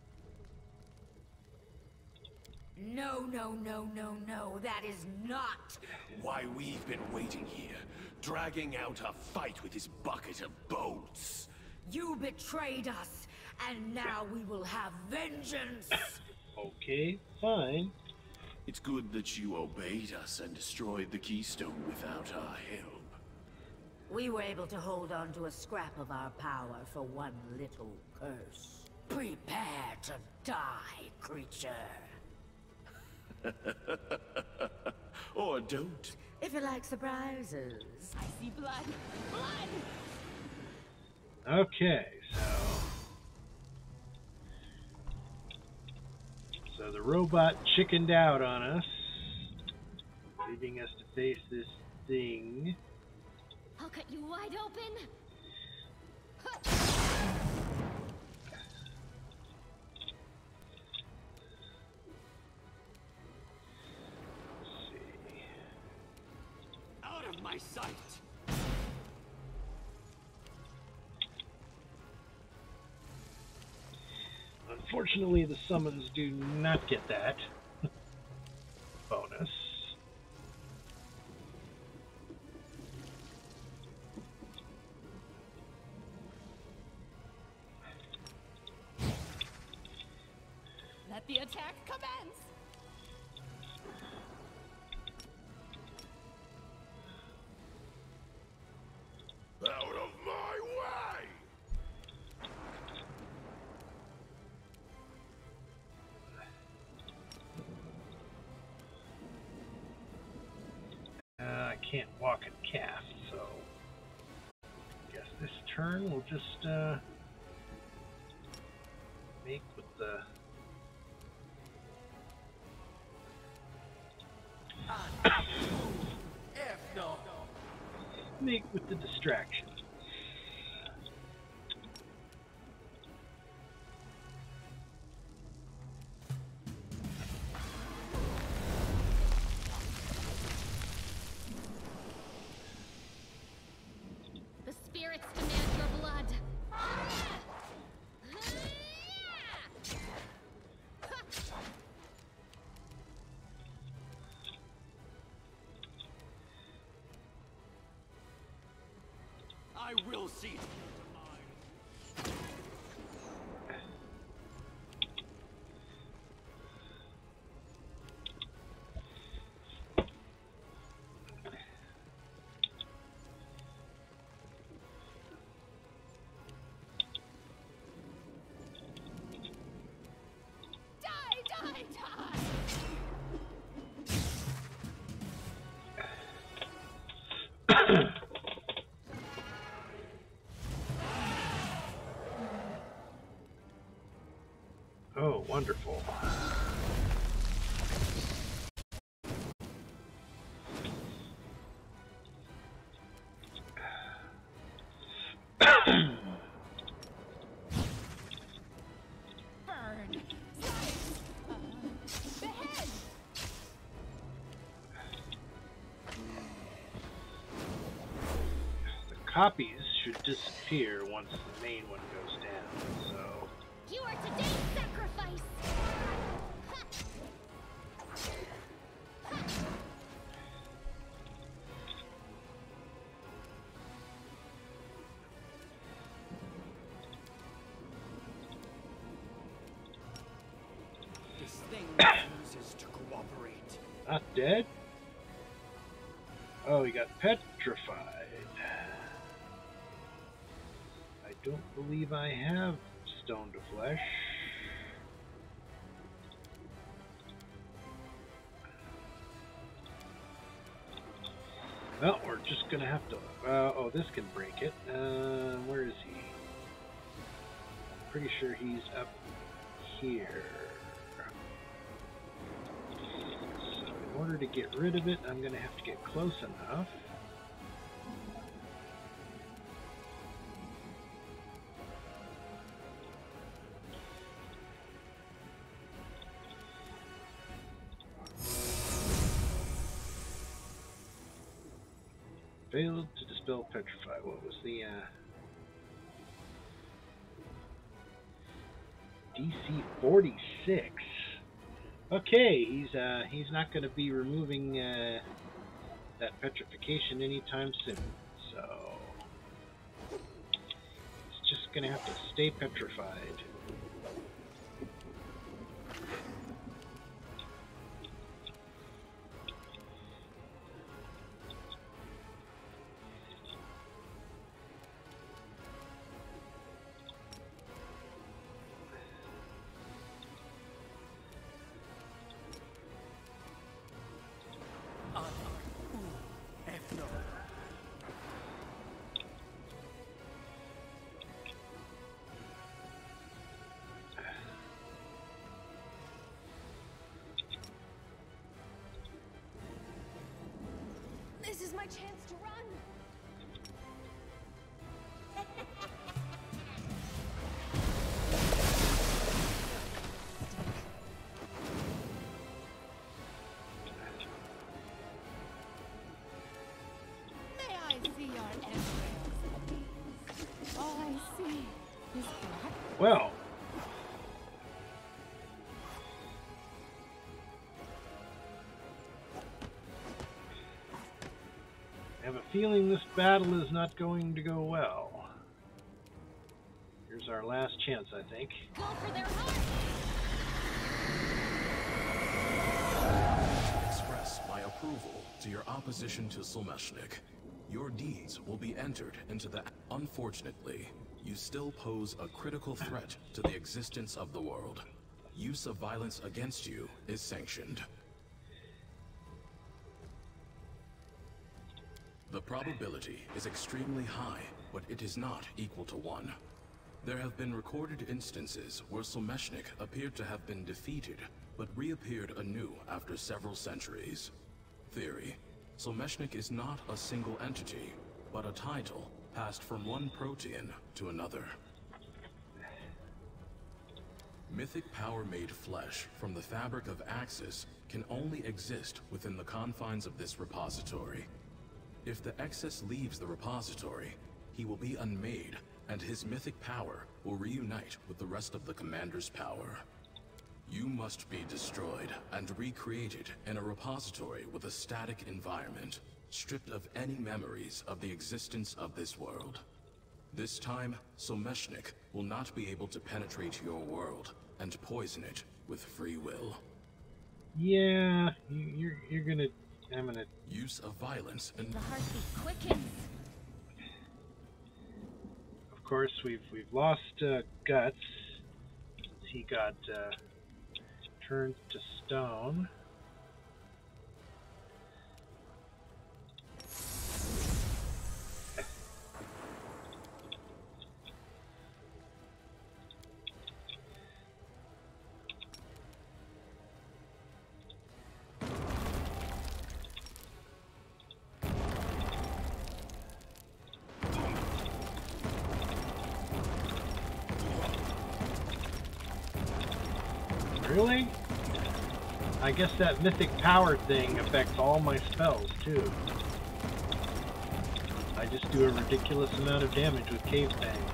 J: No, no, no, no, no, that is not.
H: Why we've been waiting here, dragging out a fight with his bucket of bolts.
J: You betrayed us, and now we will have vengeance.
A: Okay, fine.
H: It's good that you obeyed us and destroyed the Keystone without our help.
J: We were able to hold on to a scrap of our power for one little curse. Prepare to die, creature.
H: Or don't.
J: If you like surprises.
G: I see blood. Blood!
A: Okay, so... So the robot chickened out on us, leaving us to face this thing.
F: I'll cut you wide open.
C: Out of my sight!
A: Unfortunately, the summons do not get that bonus.
G: Let the attack commence!
D: Out of my way!
A: Uh, I can't walk and cast, so I guess this turn we'll just uh, make with the
H: F no.
A: make with the distraction.
F: The spirits demand your blood.
C: I will see it.
G: Die, die, die!
A: Oh, wonderful.
G: Burn! Slice! Uh, behead!
A: The copies should disappear once the main one goes down, so...
F: You are today's sacrifice.
C: This thing refuses to cooperate.
A: Not dead? Oh, he got petrified. I don't believe I have stone to flesh. Well, we're just gonna have to. Uh, oh, this can break it. Uh, where is he? I'm pretty sure he's up here. So, in order to get rid of it, I'm gonna have to get close enough.
E: Failed to dispel petrify. What was the uh, D C forty-six? Okay, he's uh, he's not going to be removing uh, that petrification anytime soon. So he's just going to have to stay petrified.
F: This is my chance to run.
G: May I see your entrails, please? All I see is black.
E: Well. I have a feeling this battle is not going to go well. Here's our last chance, I think.
F: Go for their heart.
I: Express my approval to your opposition to Solmeshnik. Your deeds will be entered into the... Unfortunately, you still pose a critical threat to the existence of the world. Use of violence against you is sanctioned. The probability is extremely high, but it is not equal to one. There have been recorded instances where Solmeshnik appeared to have been defeated, but reappeared anew after several centuries. Theory: Solmeshnik is not a single entity, but a title passed from one protean to another. Mythic power made flesh from the fabric of Axis can only exist within the confines of this repository. If the excess leaves the repository, he will be unmade, and his mythic power will reunite with the rest of the commander's power. You must be destroyed and recreated in a repository with a static environment, stripped of any memories of the existence of this world. This time, Solmeshnik will not be able to penetrate your world and poison it with free will.
E: Yeah, you- you're you're gonna. I'm gonna.
I: Use of violence and
F: The heartbeat quickens.
E: Of course, we've we've lost uh, Guts. He got uh, turned to stone. Really? I guess that mythic power thing affects all my spells, too. I just do a ridiculous amount of damage with Cave Fangs.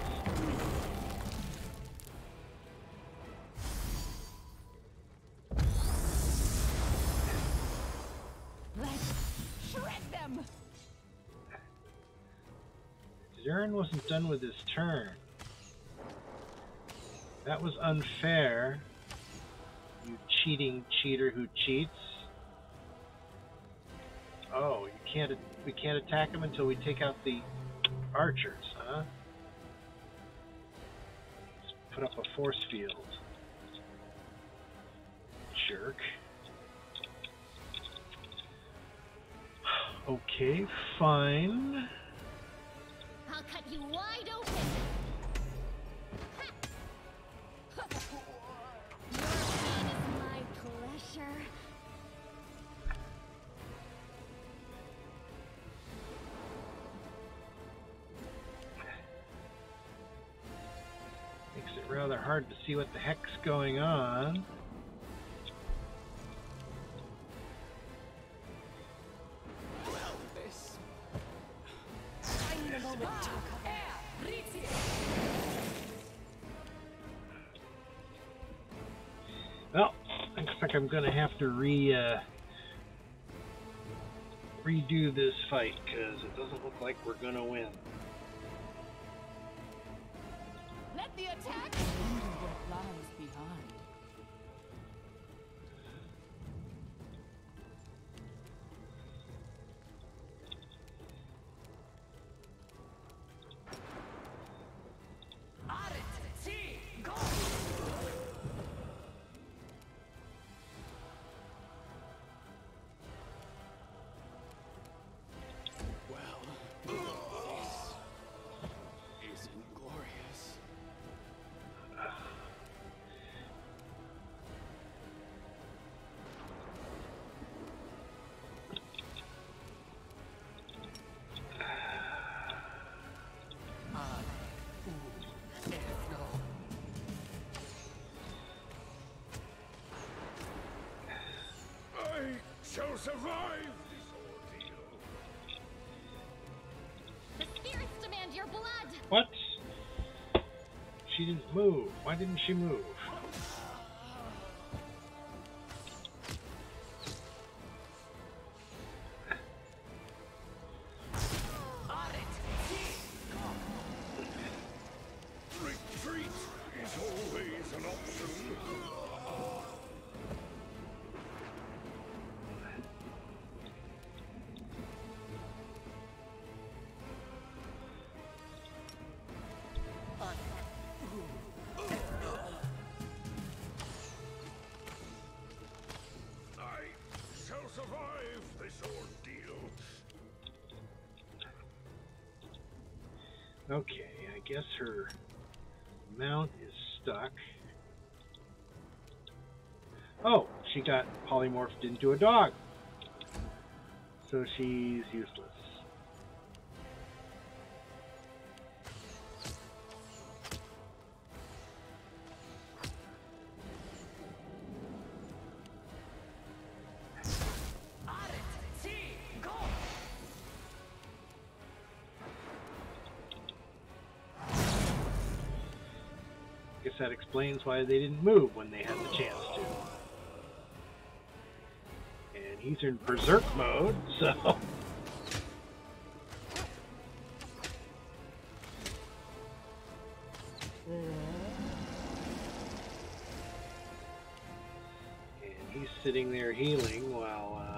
G: Let's shred them.
E: Zern wasn't done with his turn. That was unfair. You cheating cheater who cheats. Oh, you can't. We can't attack him until we take out the archers, huh? Let's put up a force field. Jerk. Okay, fine.
F: I'll cut you wide open. Ha! Your pain is my pleasure.
E: Makes it rather hard to see what the heck's going on.
C: Well, this
A: Well, looks like I'm gonna have to re uh, redo this fight because it doesn't look like we're gonna win.
G: Let the attack wonder what lies behind.
D: Shall survive this ordeal.
F: The spirits demand your blood.
A: What? She didn't move. Why didn't she move?
D: Retreat is always an option. Survive this ordeal.
A: Okay, I guess her mount is stuck. Oh, she got polymorphed into a dog. So she's useless. Guess that explains why they didn't move when they had the chance to. And he's in berserk mode, so... And he's sitting there healing while uh,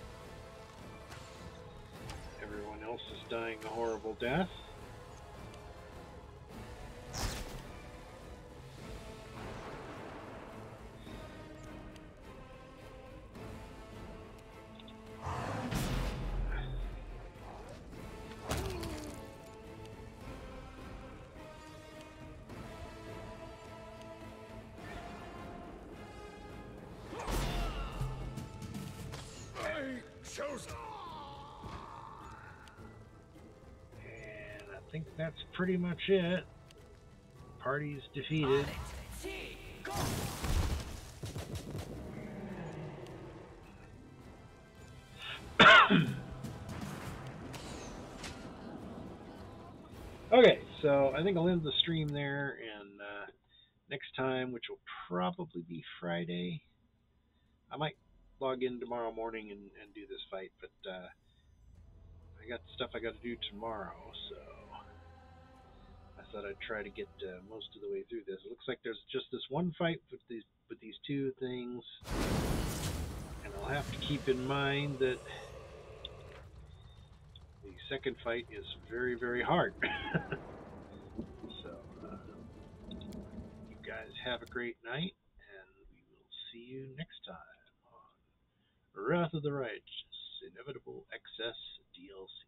A: everyone else is dying a horrible death.
D: Shows.
A: And I think that's pretty much it. Party's defeated. Okay, so I think I'll end the stream there, and uh, next time, which will probably be Friday, I might log in tomorrow morning and, and do this fight, but uh, I got stuff I got to do tomorrow, so I thought I'd try to get uh, most of the way through this. It looks like there's just this one fight with these with these two things, and I'll have to keep in mind that the second fight is very, very hard. So, uh, you guys have a great night, and we will see you next time. Wrath of the Righteous, Inevitable Excess D L C.